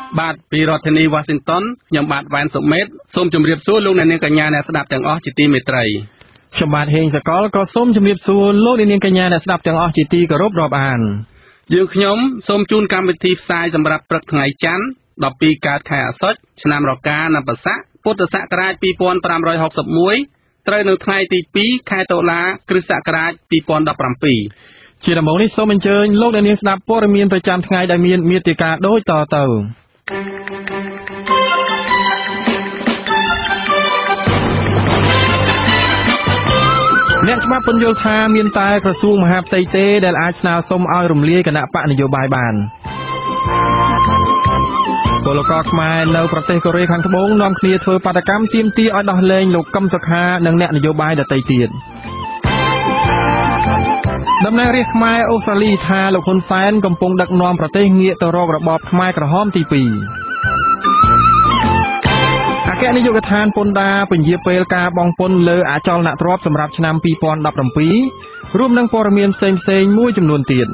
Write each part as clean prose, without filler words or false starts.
បាទពីរដ្ឋធានី Washington ខ្ញុំបាទវ៉ែនសុមេតសូមជម្រាបសួរលោកអ្នកនាងកញ្ញាអ្នកស្ដាប់ទាំងអស់ជាទីមេត្រីខ្ញុំបាទហេងសកលក៏សូមជម្រាបសួរលោកអ្នកនាងកញ្ញាអ្នកស្ដាប់ទាំងអស់ជាទីគោរពរាប់អានយើងខ្ញុំសូមជូនកម្មវិធីផ្សាយសម្រាប់ព្រឹកថ្ងៃច័ន្ទ12កើតខែអាសត់ឆ្នាំរកាnăm Bát Sácពុទ្ធសករាជ2561ត្រូវនៅថ្ងៃទី2ខែតុលាគ្រិស្តសករាជ2017 ជាដំបូងនេះសូមអញ្ជើញលោកអ្នកនាងស្ដាប់ព័ត៌មានប្រចាំថ្ងៃដែលមានមេត្តាដូចតទៅអ្នកច្បាប់ពន្យល់ថាមានតែក្រសួងមហាផ្ទៃទេដែលអាចស្នើសុំឲ្យរំលាយគណៈបកនយោបាយបានពលករខ្មែរនៅប្រទេសកូរ៉េខាងត្បូងនាំគ្នាធ្វើបាតកម្មទាមទារឲ្យដោះលែងលោកកឹមសុខានិងអ្នកនយោបាយដទៃទៀតតំណាងរាស្ត្រខ្មែរអូស្ត្រាលីថាលោកហ៊ុនសែនកំពុងដឹកនាំប្រទេសងាកទៅរករបបខ្មែរក្រហមទី2អគ្គនាយកដ្ឋានពន្ធដារពន្យាពេលការបង់ពន្ធលើអចលនទ្រព្យសម្រាប់ឆ្នាំ2017រួមនឹងព័ត៌មានផ្សេងៗមួយចំនួនទៀត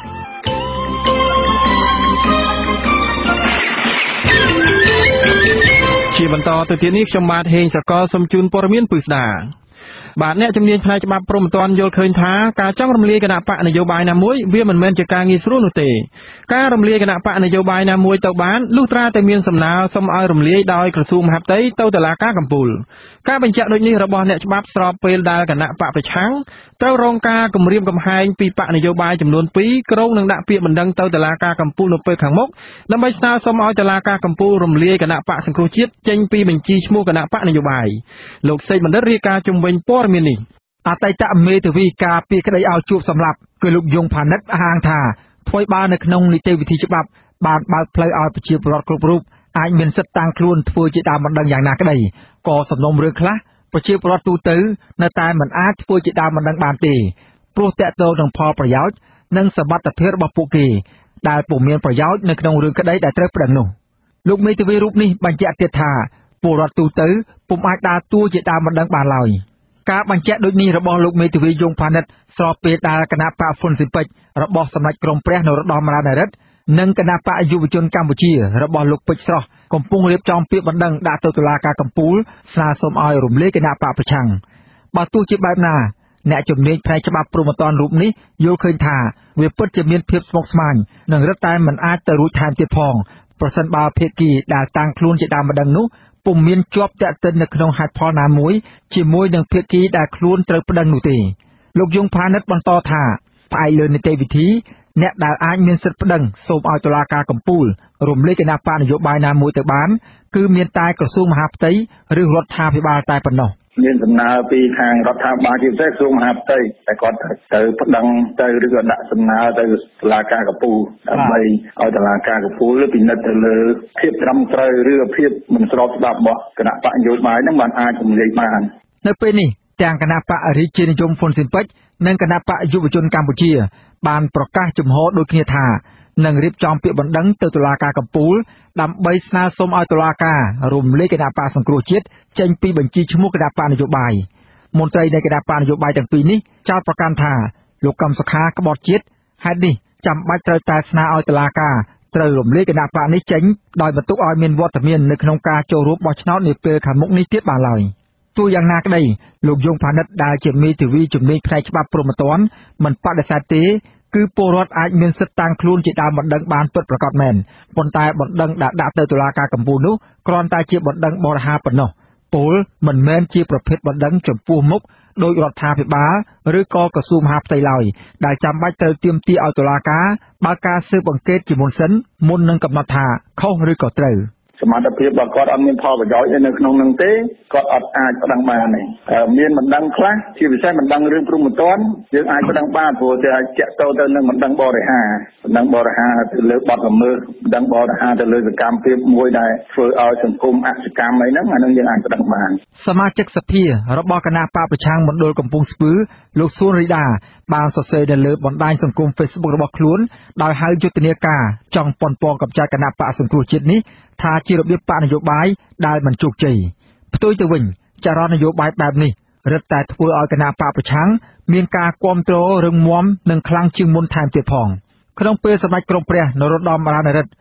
ជាបន្តទៅទៀតនេះខ្ញុំបាទហេងសកលសូមជូនព័ត៌មានពិស្ដាបាទអ្នកជំនាញផ្នែកច្បាប់ព្រមមិនទាន់យល់ឃើញថាការចង់រំលាយគណៈបកនយោបាយណាមួយវាមិនមែនជាការងាយស្រួលនោះទេការរំលាយគណៈបកនយោបាយណាមួយទៅបានលុះត្រាតែមានសំណើសុំឲ្យរំលាយដោយក្រសួងមហាផ្ទៃទៅតុលាការកំពូលការបញ្ជាក់ដូចនេះរបស់អ្នកច្បាប់ស្របពេលដែលគណៈបកប្រឆាំងត្រូវរងការគំរាមកំហែងពីបកនយោបាយចំនួន2ក្រុងនឹងដាក់ពាក្យបណ្ដឹងទៅតុលាការកំពូលនៅពេលខាងមុខដើម្បីស្នើសុំឲ្យតុលាការកំពូលរំលាយគណៈបកសង្គ្រោះជាតិចេញពីបញ្ជីឈ្មោះគណៈបកនយោបាយលោកសេកបណ្ឌិតរាយការណ៍ជំវិញព័ត៌មាននេះអតីតមេធាវីការពីក្តីឲ្យជួបសម្លាប់គឺលោកយងផានិតអះអាងថាធ្វើបាននៅក្នុងនីតិវិធីច្បាប់បានបើកផ្លូវឲ្យប្រជាពលរដ្ឋគ្រប់រូបអាចមានសិទ្ធិតាំងខ្លួនធ្វើជាដើមបណ្ដឹងយ៉ាងណាក្តីក៏សំណុំរឿងខ្លះប្រជាពលរដ្ឋទូទៅនៅតែមិនអាចធ្វើជាដើមបណ្ដឹងបានទេព្រោះតាក់ទងនឹងផលប្រយោជន៍និងសមត្ថភាពរបស់ពួកគេដែលពុំមានប្រយោជន៍នៅក្នុងរឿងក្តីដែលត្រូវប្តឹងនោះលោកមេធាវីរូបនេះបញ្ជាក់ទៀតថាពលរដ្ឋទូទៅពុំអាចដើរតួជាដើមបណ្ដឹងបានឡើយការបញ្ជាក់ដូចនេះរបស់លោកមេធាវីយងផានិតស្របពេលដែលគណៈបកហ៊ុនស៊ិនប៉ិចរបស់សម្ដេចក្រមព្រះនរោត្តមរណរដ្ឋនិងគណៈបកយុវជនកម្ពុជារបស់លោកពេជ្រស្រស់កំពុងរៀបចំពាក្យបណ្ដឹងដាក់ទៅតុលាការកំពូលស្នើសុំឲ្យរំលាយគណៈបកប្រឆាំងបើទោះជាបែបណាអ្នកជំនាញផ្នែកច្បាប់ព្រហ្មទណ្ឌរូបនេះយល់ឃើញថាវាពិតជាមានភាពស្មុគស្មាញនិងរឹតតែមិនអាចទៅរួចថែមទៀតផងប្រសិនបើភាគីដែលតាំងខ្លួនជាដើមបណ្ដឹងនោះពុំមានជាប់តាក់ទិននៅក្នុងហេតុផលណាមួយជាមួយនឹងភាគីដែលខ្លួនត្រូវប្តឹងនោះទេលោកយងផានិតបន្តថាផ្អែកលើនីតិវិធីអ្នកដែលអាចមានសិទ្ធិប្តឹងសូមឲ្យតុលាការកំពូលរំលាយគណៈបកនយោបាយណាមួយទៅបានគឺមានតែក្រសួងមហាផ្ទៃឬរដ្ឋាភិបាលតែប៉ុណ្ណោះមានដំណើរពីខាងរដ្ឋាភិបាលជាពិសេសក្រសួងមហាផ្ទៃតែគាត់ទៅប្តឹងទៅឬក៏ដាក់សំណើទៅតុលាការកំពូលដើម្បីឲ្យតុលាការកំពូលពិនិត្យទៅលើភាពត្រឹមត្រូវឬភាពមិនស្របច្បាប់របស់គណៈបកនយោបាយនឹងបានអាចរំលាយបាននៅពេលនេះទាំងគណៈបករាជានិយមហ៊ុនស៊ិនប៉ិចនិងគណៈបកយុវជនកម្ពុជាបានប្រកាសជំហរដូចគ្នាថានឹងរៀបចំពាក្យបណ្ដឹងទៅតុលាការកំពូលដើម្បីស្នើសុំឲ្យតុលាការរំលាយគណៈបកសង្គ្រោះជាតិចេញពីបញ្ជីឈ្មោះគណៈបកនយោបាយមន្ត្រីនៃគណៈបកនយោបាយទាំងពីរនេះចោទប្រកាន់ថាលោកកឹមសុខាក្បត់ជាតិហេតុនេះចាំបាច់ត្រូវតែស្នើឲ្យតុលាការត្រូវរំលាយគណៈបកនេះចេញដោយបន្ទុកឲ្យមានវត្តមាននៅក្នុងការចូលរួមបោះឆ្នោតនាពេលខាងមុខនេះទៀតបានឡើយទោះយ៉ាងណាក្តីលោកយងផានិតដែលជាមេធាវីជំនាញផ្នែកច្បាប់ព្រហ្មទណ្ឌមិនបដិសេធទេគឺពលរដ្ឋអាចមានសិទ្ធិតាំងខ្លួនជាដើមបណ្ដឹងបានពិតប្រាកដមែនប៉ុន្តែបណ្ដឹងដាក់ទៅតុលាការកំពូលនោះគ្រាន់តែជាបណ្ដឹងបរិហាប៉ុណ្ណោះពលមិនមែនជាប្រភេទបណ្ដឹងចំពោះមុខដោយរដ្ឋាភិបាលឬក៏ក្រសួងមហាផ្ទៃឡើយដែលចាំបាច់ត្រូវទាមទារឲ្យតុលាការបើកការស៊ើបអង្កេតជាមុនសិនមុននឹងកំណត់ថាខុសឬក៏ត្រូវសមត្ថភាពរបស់គាត់អត់មានផលប្រយោជន៍នៅក្នុងនឹងទេគាត់អត់អាចប្តឹងបានទេមានបណ្ដឹងខ្លះជាពិសេសបណ្ដឹងរឿងព្រហ្មទណ្ឌយើងអាចប្តឹងបានព្រោះតែចាក់ទៅនឹងបណ្ដឹងបរិហាទៅលើបទល្មើសបណ្ដឹងបរិហាទៅលើសកម្មភាពមួយដែលធ្វើឲ្យសង្គមអសកម្មអីហ្នឹងអានឹងយើងអាចប្តឹងបានសមាជិកសភារបស់គណៈបកប្រឆាំងមណ្ឌលកំពង់ស្ពឺលោកសួនរីដាបានសរសេរនៅលើបណ្ដាញសង្គម Facebook របស់ខ្លួនដោយហៅយុទ្ធនាការចង់ប៉ុនប៉ងកម្ចាត់គណៈបកសង្គ្រោះជាតិនេះថាជារបៀបបកនយោបាយដែលមិនជោគជ័យផ្ទុយទៅវិញចរន្តនយោបាយបែបនេះរឹតតែធ្វើឲ្យគណៈបកប្រឆាំងមានការគាំទ្ររឹងមាំនិងខ្លាំងជាងមុនថែមទៀតផងក្នុងពេលសម្ដេចក្រមព្រះនរោត្តមរណរដ្ឋ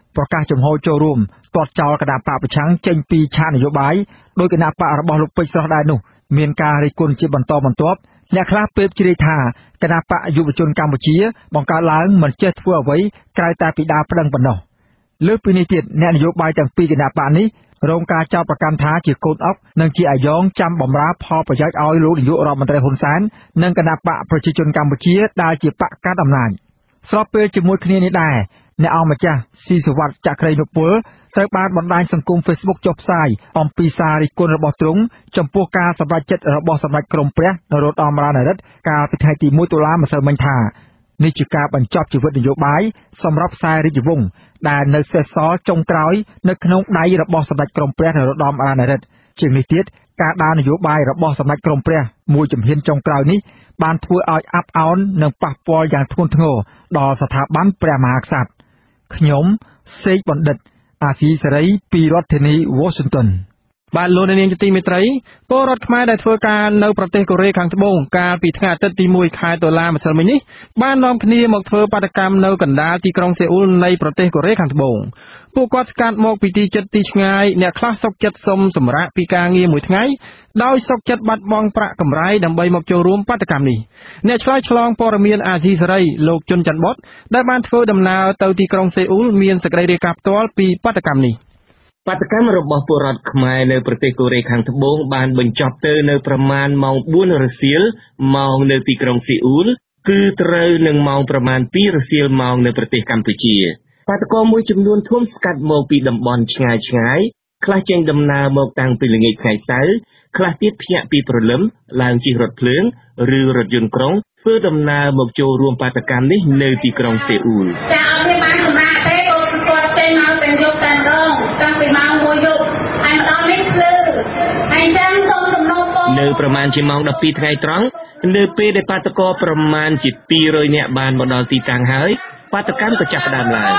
ប្រកាសចំហចូលរួមទាត់ចោលគណៈបកប្រឆាំងចេញពីឆាកនយោបាយដោយគណៈបករបស់លោកពេជ្រស្រស់ដែរនោះមានការរិះគន់ជាបន្តបន្ទាប់អ្នកខ្លះពេបជ្រាបថាគណៈបកយុវជនកម្ពុជាបង្កើតឡើងមិនចេះធ្វើអ្វីក្រៅតែពីដើរប្តឹងប៉ុណ្ណោះលើសពីនេះទៀតអ្នកនយោបាយទាំងពីរគណៈបកនេះរងការចោទប្រកាន់ថាជាកូនអុកនិងជាអាយ៉ងចាំបម្រើផលប្រយោជន៍ឲ្យលោកនាយករដ្ឋមន្ត្រីហ៊ុនសែននិងគណៈបកប្រជាជនកម្ពុជាដែលជាបកកាន់អំណាចស្របពេលជាមួយគ្នានេះដែរអ្នកអង្គម្ចាស់ស៊ីសវ័តចក្រីនុពលត្រូវបានបណ្ដាញសង្គម Facebook ចុះផ្សាយអំពីសាររិះគន់របស់ទ្រង់ចំពោះការសម្រេចចិត្តរបស់សម្ដេចក្រមព្រះនរោត្តមរណរដ្ឋកាលពីថ្ងៃទី1តុលាម្សិលមិញថានេះជាការបញ្ចប់ជីវិតនយោបាយសម្រាប់ខ្សែរាជវង្សដែលនៅសេសសល់ចុងក្រោយនៅក្នុងដៃរបស់សម្ដេចក្រមព្រះនរោត្តមរណរដ្ឋជាងនេះទៀតការដើរនយោបាយរបស់សម្ដេចក្រមព្រះមួយជំហានចុងក្រោយនេះបានធ្វើឲ្យអាប់អោននិងប៉ះពាល់យ៉ាងធ្ងន់ធ្ងរដល់ស្ថាប័នព្រះមហាក្សត្រខ្ញុំសេកបណ្ឌិតអាស៊ីសេរីពីរដ្ឋធានី Washington បាទលោកនាងជាទីមេត្រីពលរដ្ឋខ្មែរដែលធ្វើការនៅប្រទេសកូរ៉េខាងត្បូងកាលពីថ្ងៃអាទិត្យទី1ខែតុលាម្សិលមិញនេះបាននាំគ្នាមកធ្វើបាតកម្មនៅកណ្ដាលទីក្រុងសេអ៊ូលនៃប្រទេសកូរ៉េខាងត្បូងពួកគាត់ស្កាត់មកពីទីជិតទីឆ្ងាយអ្នកខ្លះសុកចិត្តសុំសម្រាកពីការងារមួយថ្ងៃដោយសុកចិត្តបាត់បង់ប្រាក់កម្រៃដើម្បីមកចូលរួមបាតកម្មនេះអ្នកឆ្លើយឆ្លងព័ត៌មានអាស៊ីសេរីលោកជុនច័ន្ទបុតដែលបានធ្វើដំណើរទៅទីក្រុងសេអ៊ូលមានសេចក្តីរាយការណ៍ផ្ទាល់ពីបាតកម្មនេះបាតកម្មរបស់ពលរដ្ឋខ្មែរនៅប្រទេសកូរ៉េខាងត្បូងបានបញ្ចប់ទៅនៅប្រមាណម៉ោង4រសៀលម៉ោងនៅទីក្រុងសេអ៊ូលគឺត្រូវនឹងម៉ោងប្រមាណ2រសៀលម៉ោងនៅប្រទេសកម្ពុជាបាតកម្មមួយចំនួនធំស្កាត់មកពីតំបន់ឆ្ងាយខ្លះចេញដំណើរមកតាំងពីល្ងាចថ្ងៃសៅរ៍ខ្លះទៀតភ្ញាក់ពីព្រលឹមឡើងជិះរថភ្លើងឬរថយន្តក្រុងធ្វើដំណើរមកចូលរួមបាតកម្មនេះនៅទីក្រុងសេអ៊ូលចាអត់មានបានសម្រាប់ទេគាត់ចេញមកទាំងយប់ទាំងរងតាំងពីម៉ោង1យប់ហើយម្ដងនេះភ្លឺហើយចឹងសូមសំណូមពរនៅប្រមាណជាម៉ោង12ថ្ងៃត្រង់នៅពេលដែលបាតកោប្រមាណជា200នាក់បានមកដល់ទីតាំងហើយបាតកម្មក៏ចាប់ផ្ដើមឡើង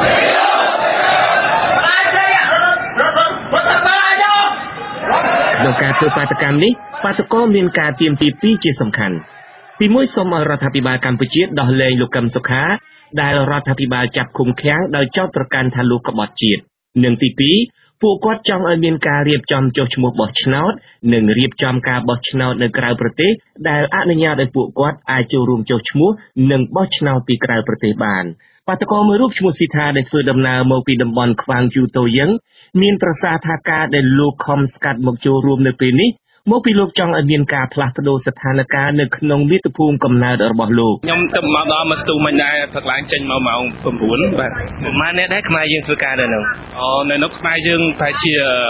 ក្នុងការធ្វើបាតកម្មនេះបាតកោមានការទាមទារពីរជាសំខាន់ទី1សូមឲ្យរដ្ឋាភិបាលកម្ពុជាដោះលែងលោកកឹមសុខាដែលរដ្ឋាភិបាលចាប់ឃុំឃាំងដោយចោទប្រកាន់ថាលោកក្បត់ជាតិនិងទី2ពួកគាត់ចង់ឲ្យមានការរៀបចំចុះឈ្មោះបោះឆ្នោតនិងរៀបចំការបោះឆ្នោតនៅក្រៅប្រទេសដែលអនុញ្ញាតឲ្យពួកគាត់អាចចូលរួមចុះឈ្មោះនិងបោះឆ្នោតពីក្រៅប្រទេសបានបាតកោមួយរូបឈ្មោះស៊ីថាដែលធ្វើដំណើរមកពីតំបន់ខ្វាងជូតូយឹងមានប្រសាសន៍ថាការដែលលោកខំស្កាត់មកចូលរួមនៅពេលនេះមកពីលោកចង់ឲ្យមានការផ្លាស់ប្ដូរស្ថានភាពនៅក្នុងមាតុភូមិកំណើតរបស់លោកខ្ញុំទៅមកដល់មកស្ទូមិញដែរព្រឹកឡើងចេញមកម៉ោង9បាទប្រហែលអ្នកដែរខ្មែរយើងធ្វើការនៅនោះនៅនោះខ្មែរយើងប្រហែលជា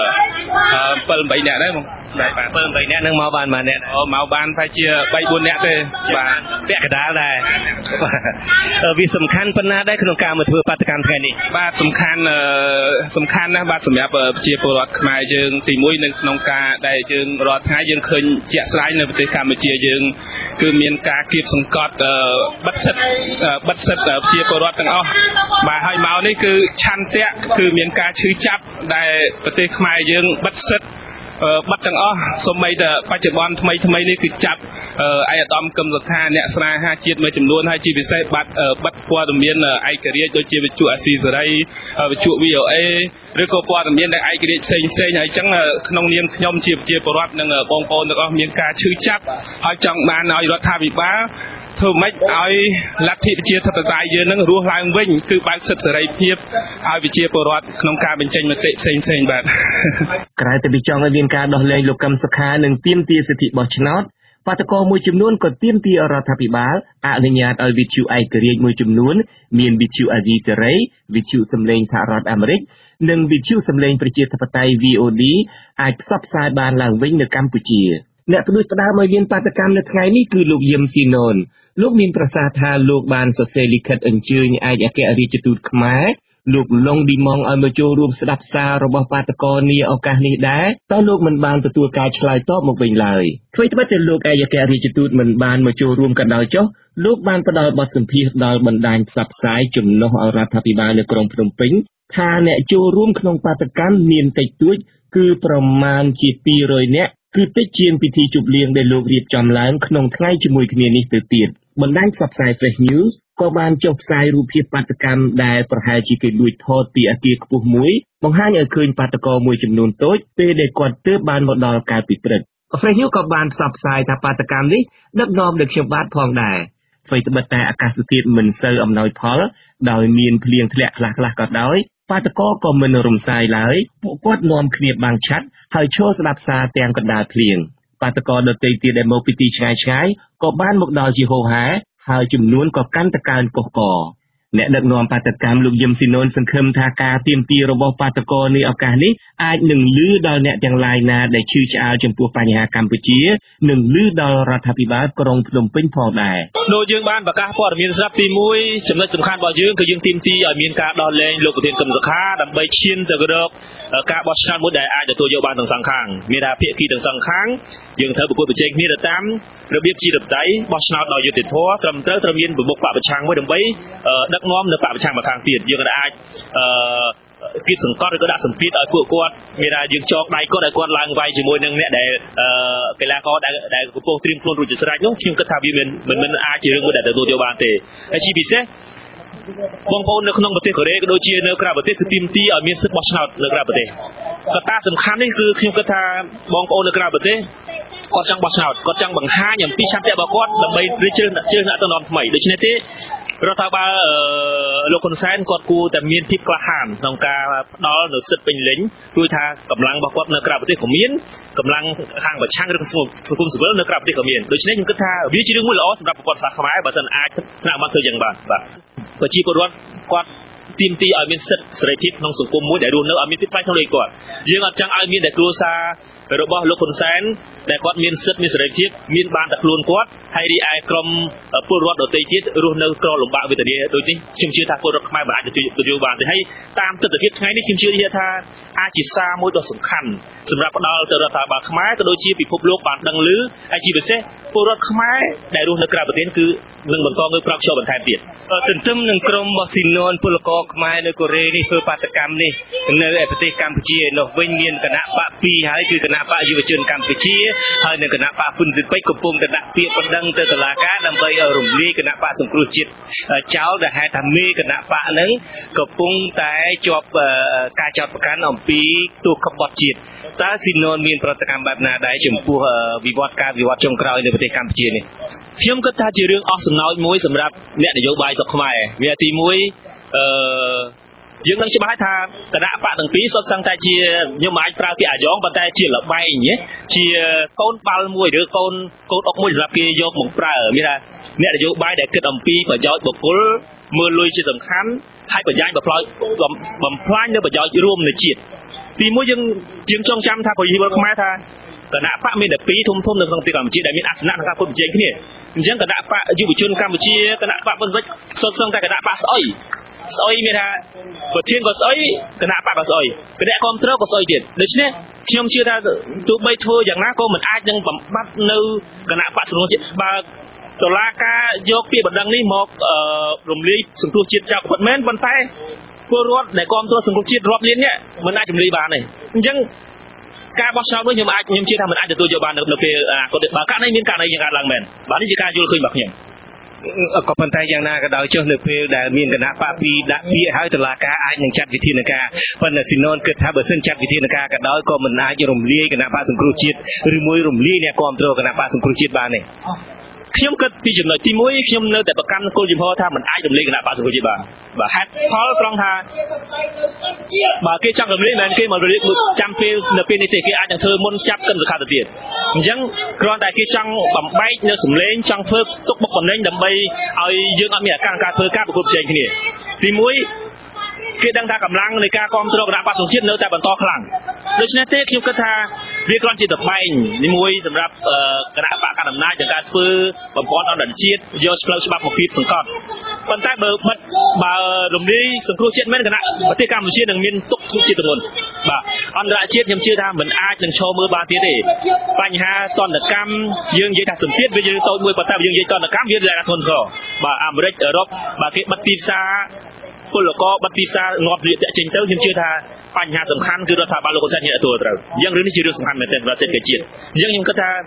7 8នាក់ដែរបងបាទ7 8នាក់នឹងមកបានអ្នកមកបានប្រហែលជា3 4នាក់ទេបាទពាក់កណ្ដាលដែរវាសំខាន់ប៉ុណ្ណាដែរក្នុងការមកធ្វើបាតកម្មថ្ងៃនេះបាទសំខាន់ណាស់បាទសម្រាប់ប្រជាពលរដ្ឋខ្មែរយើងទី1នៅក្នុងការដែលយើងរាល់ថ្ងៃយើងឃើញជាក់ស្ដែងនៅប្រទេសកម្ពុជាយើងគឺមានការគៀបសង្កត់បិទសិទ្ធិប្រជាពលរដ្ឋទាំងអស់បាទហើយមកនេះគឺឆន្ទៈគឺមានការឈឺចាប់ដែលប្រទេសខ្មែរយើងបិទសិទ្ធិបាត់ទាំងអស់សូម្បីតែបច្ចុប្បន្នថ្មីនេះគឺចាប់ឯកឧត្តមកឹមសុខាអ្នកស្នេហាជាតិមួយចំនួនហើយជាពិសេសបាត់ព័ត៌មានឯករាជ្យដូចជាវិទ្យុអាស៊ីសេរីវិទ្យុ VOA ឬក៏ព័ត៌មានដែលឯករាជ្យផ្សេងហើយអញ្ចឹងក្នុងនាមខ្ញុំជាប្រជាពលរដ្ឋនិងបងប្អូនទាំងអស់មានការឈឺចាប់ហើយចង់បានឲ្យរដ្ឋាភិបាលធ្វើម៉េចឲ្យលទ្ធិប្រជាធិបតេយ្យយើងនឹងរស់ឡើងវិញគឺបើកសិទ្ធិសេរីភាពឲ្យប្រជាពលរដ្ឋក្នុងការបញ្ចេញមតិផ្សេងបាទក្រៅពីចង់ឲ្យមានការដោះលែងលោកកឹមសុខានិងទាមទារសិទ្ធិបោះឆ្នោតបាតកោមួយចំនួនក៏ទាមទាររដ្ឋាភិបាលអនុញ្ញាតឲ្យវិទ្យុឯករាជ្យមួយចំនួនមានវិទ្យុអាស៊ីសេរីវិទ្យុសម្លេងសហរដ្ឋអាមេរិកនិងវិទ្យុសម្លេងប្រជាធិបតេយ្យ VOD អាចផ្សព្វផ្សាយបានឡើងវិញនៅកម្ពុជាអ្នកផ្ដួចផ្ដើមឲ្យមានបាតកម្មនៅថ្ងៃនេះគឺលោកយឹមស៊ីណូនលោកមានប្រសាសន៍ថាលោកបានសរសេរលិខិតអញ្ជើញឯកអគ្គរដ្ឋទូតខ្មែរលោកឡុងឌីម៉ងឲ្យមកចូលរួមស្ដាប់សាររបស់បាតកោនាឱកាសនេះដែរតែលោកមិនបានទទួលការឆ្លើយតបមកវិញឡើយអ្វីត្បិតតែលោកឯកអគ្គរដ្ឋទូតមិនបានមកចូលរួមក៏ដោយចុះលោកបានផ្ដល់បទសម្ភាសន៍ដល់បណ្ដាញផ្សព្វផ្សាយជំនួសឲ្យរដ្ឋាភិបាលនៅក្រុងភ្នំពេញថាអ្នកចូលរួមក្នុងបាតកម្មមានតិចតួចគឺប្រមាណជា200នាក់គឺតិចជាងពិធីជប់លៀងដែលលោករៀបចំឡើងក្នុងថ្ងៃជាមួយគ្នានេះទៅទៀតបណ្ដាញផ្សព្វផ្សាយ Fresh News ក៏បានចុះផ្សាយរូបភាពបាតុកម្មដែលប្រហែលជាគេលួចថតពីអគារខ្ពស់មួយបង្ហាញឲ្យឃើញបាតុករមួយចំនួនតូចពេលដែលគាត់ទើបបានមកដល់កាលពីព្រឹក Fresh News ក៏បានផ្សព្វផ្សាយថាបាតុកម្មនេះដឹកនាំដោយខ្ញុំបាទផងដែរអ្វីត្បិតតែអាកាសធាតុមិនសូវអំណោយផលដោយមានភ្លៀងធ្លាក់ខ្លះៗក៏ដោយបាតុករក៏មិនរំសាយឡើយពួកគាត់នាំគ្នាបាំងឆ័ត្រហើយឈរស្ដាប់សារទាំងកណ្ដាលភ្លៀងបាតុករដទៃទៀតដែលមកពីទីឆ្ងាយៗក៏បានមកដល់ជាហូរហែហើយចំនួនក៏កាន់តែកើនកុះករអ្នកដឹកនាំបាតុកម្មលោកយឹមស៊ីណូនសង្ឃឹមថាការទាមទាររបស់បាតុករនេះឱកាសនេះអាចនឹងលឺដល់អ្នកទាំងឡាយណាដែលឈឺឆ្អាលចំពោះបញ្ហាកម្ពុជានិងលឺដល់រដ្ឋាភិបាលក្រុងភ្នំពេញផងដែរដូចយើងបានប្រកាសព័ត៌មានស្រាប់ទី1ចំណុចសំខាន់របស់យើងគឺយើងទាមទារឲ្យមានការដោះលែងលោកប្រធានគណៈសភាដើម្បីឈានទៅរកការបោះឆ្នោតមួយដែលអាចទទួលយកបានទាំងសងខាងមានថាភាគីទាំងសងខាងយើងត្រូវប្រកួតប្រជែងគ្នាទៅតាមរបៀបជារដ្ឋបတ်បោះឆ្នោតដោយយុត្តិធម៌ត្រឹមត្រូវមានប្រមុខបកប្រឆាំងមួយដើម្បីដឹកនាំនៅបកប្រឆាំងម្ខាងទៀតយើងអាចគិតសង្កត់ឬក៏ដាក់សម្ពាធឲ្យពួកគាត់មានថាយើងចងដៃគាត់ឲ្យគាត់ឡើងវាយជាមួយនឹងអ្នកដែលកីឡាករដែលកំពុងត្រៀមខ្លួនរួចជាស្រេចនោះខ្ញុំគិតថាវាមិនអាចជារឿងមួយដែលទទួលយកបានទេហើយជាពិសេសបងប្អូននៅក្នុងប្រទេសកូរ៉េក៏ដូចជានៅក្រៅប្រទេសគឺទាមទារឲ្យមានសិទ្ធិបោះឆ្នោតនៅក្រៅប្រទេសកត្តាសំខាន់នេះគឺខ្ញុំគិតថាបងប្អូននៅក្រៅប្រទេសគាត់ចង់បោះឆ្នោតគាត់ចង់បង្ហាញអំពីឆន្ទៈរបស់គាត់ដើម្បីជ្រើសអ្នកតំណថ្មីដូច្នេះទេរដ្ឋាភិបាលលោកហ៊ុនសែនគាត់គួរតែមានភាពក្លាហានក្នុងការផ្ដល់នូវសិទ្ធិពេញលេញព្រោះថាកម្លាំងរបស់គាត់នៅក្រៅប្រទេសក៏មានកម្លាំងខាងប្រឆាំងឬក៏សង្គមស៊ីវិលនៅក្រៅប្រទេសក៏មានដូច្នេះខ្ញុំគិតថាវាជារឿងមួយល្អសម្រាប់ប្រវត្តិសាស្ត្រខ្មែរបើមិនអាចថ្នាក់បានធ្វើយ៉ាងបាទប្រជាពលរដ្ឋគាត់ទាមទារឲ្យមានសិទ្ធិសេរីភាពក្នុងសង្គមមួយដែលរស់នៅឲ្យមានទីផ្សារក្នុងលេខគាត់យើងអត់ចង់ឲ្យមានតែគ្រួសាររបស់លោកហ៊ុនសែនដែលគាត់មានសិទ្ធិមានសេរីភាពមានបានតែខ្លួនគាត់ហើយរីឯក្រុមពលរដ្ឋដទៃទៀតរស់នៅក្រលំបាកវេទនាដូចនេះខ្ញុំជឿថាពលរដ្ឋខ្មែរមិនអាចទទួលបានទេហើយតាមទស្សនវិជ្ជាថ្ងៃនេះខ្ញុំជឿថាអាចជាសារមួយដ៏សំខាន់សម្រាប់ផ្ដល់ទៅរដ្ឋាភិបាលខ្មែរក៏ដូចជាពិភពលោកបានដឹងឮហើយជាពិសេសពលរដ្ឋខ្មែរដែលរស់នៅក្រៅប្រទេសគឺនឹងបន្តងើបក្រោកឈរបន្ថែមទៀតទន្ទឹមនឹងក្រុមរបស់ស៊ីណូនពលករខ្មែរនៅកូរ៉េនេះធ្វើបាតកម្មនេះនៅឯប្រទេសកម្ពុជានោះវិញមានគណៈបក2ហើយគឺគណៈបកយុវជនកម្ពុជាហើយនិងគណៈបកហ៊ុនស៊ិនពេជ្រកំពុងតែដាក់ពាក្យបណ្ដឹងទៅតុលាការដើម្បីឲ្យរំលាយគណៈបកសង្គ្រោះជាតិចោលដែលហេតុថាមេគណៈបកហ្នឹងកំពុងតែជាប់ការចោទប្រកាន់អំពីទោសក្បត់ជាតិតើស៊ីណូនមានប្រតិកម្មបែបណាដែរចំពោះវិវត្តចុងក្រោយនៅប្រទេសកម្ពុជានេះខ្ញុំគិតថាជារឿងអស់សំណោចមួយសម្រាប់អ្នកនយោបាយស្រុកខ្មែរវាទី1យើងនឹងច្បាស់ថាគណៈបកទាំងពីរសុទ្ធសឹងតែជាខ្ញុំអាចប្រើពាក្យអាយ៉ងប៉ុន្តែជាលបែងជាកូនបាល់មួយឬកូនអុកមួយសម្រាប់គេយកមកប្រើមានថាអ្នកនយោបាយដែលគិតអំពីប្រយោជន៍បុគ្គលមើលលុយជាសំខាន់ហើយប្រយោជន៍បំផ្លាញនៅប្រយោជន៍រួមនៃជាតិទី1យើងចងចាំថាប្រជាពលរដ្ឋខ្មែរថាគណៈបកមានតែ2ធំនៅក្នុងប្រទេសកម្ពុជាដែលមានអាសនៈក្នុងការពុតប្រជែងគ្នាអញ្ចឹងគណៈបកយុវជនកម្ពុជាគណៈបកប៉ុនវិចសុទ្ធសឹងតែគណៈបកស្អុយមានថាប្រធានក៏ស្អុយគណៈបកក៏ស្អុយគណៈគ្រប់គ្រងក៏ស្អុយទៀតដូច្នេះខ្ញុំជឿថាទោះបីធ្វើយ៉ាងណាក៏មិនអាចនឹងបំបត្តិនៅគណៈបកសង្គ្រោះជាតិបើតុលាការយកពាក្យបណ្ដឹងនេះមករំលាយសង្គ្រោះជាតិចោលពិតមែនប៉ុន្តែពលរដ្ឋដែលគ្រប់គ្រងសង្គ្រោះជាតិរាប់លាននេះមិនអាចរំលាយបានទេអញ្ចឹងការបោះឆ្នោតនោះខ្ញុំជឿថាមិនអាចទទួលយកបាននៅពេលអនាគតទេបើករណីមានករណីយ៉ាងកើតឡើងមែនបាទនេះជាការយល់ឃើញរបស់ខ្ញុំក៏ប៉ុន្តែយ៉ាងណាក៏ដោយចុះនៅពេលដែលមានគណៈបក2ដាក់ពាក្យហើយតុលាការអាចនឹងចាត់វិធានការប៉ុន្តែស៊ីណូនគិតថាបើសិនចាត់វិធានការក៏ដោយក៏មិនអាចរំលាយគណៈបកសង្គ្រោះជាតិឬមួយរំលាយអ្នកគ្រប់គ្រងគណៈបកសង្គ្រោះជាតិបានទេខ្ញុំគិតពីចំណុចទី1ខ្ញុំនៅតែប្រកាន់គោលជំហរថាមិនអាចរំលាយគណៈបកសង្គ្រោះជាតិបានបាទហេតុផលត្រង់ថាបើគេចង់រំលាយមិនគេមករំលាយចាំពេលនៅពេលនេះទេគេអាចនឹងធ្វើមុនចាប់កិនសង្ខទៅទៀតអញ្ចឹងគ្រាន់តែគេចង់បំបែកនៅសម្លេងចង់ធ្វើទុកបុកម្នេញដើម្បីឲ្យយើងអត់មានឱកាសក្នុងការធ្វើការប្រកួតប្រជែងគ្នាទី1គេដឹងថាកម្លាំងនៃការគ្រប់គ្រងគណៈបកសង្គ្រោះជាតិនៅតែបន្តខ្លាំងដូច្នេះទេខ្ញុំគិតថាវាគ្រាន់ជាតបែងមួយសម្រាប់គណៈបកកណ្ដាលអំណាចក្នុងការធ្វើបំពាន់អន្តរជាតិយកផ្លូវច្បាប់មកពីសង្កត់ប៉ុន្តែបើរំលាយសង្គ្រោះជាតិមែនគណៈប្រទេសកម្ពុជានឹងមានទុកជាទម្ងន់បាទអន្តរជាតិខ្ញុំជឿថាមិនអាចនឹងឈរមើលបានទៀតទេបញ្ហាតន្តកម្មយើងនិយាយថាសម្ពាធវាយើងតូចមួយប៉ុន្តែយើងនិយាយតន្តកម្មវាលក្ខណៈធ្ងន់ធ្ងរបាទអាមេរិកអឺរ៉ុបបើគេបិទទីផ្សារពលករបិទទីផ្សារងាប់លាកចេញទៅខ្ញុំជឿថាបញ្ហាសំខាន់គឺរដ្ឋាភិបាលលោកហ៊ុនសែនទទួលត្រូវអញ្ចឹងរឿងនេះជារឿងសំខាន់មែនទែនសម្រាប់សេដ្ឋកិច្ចជាតិអញ្ចឹងខ្ញុំគិតថា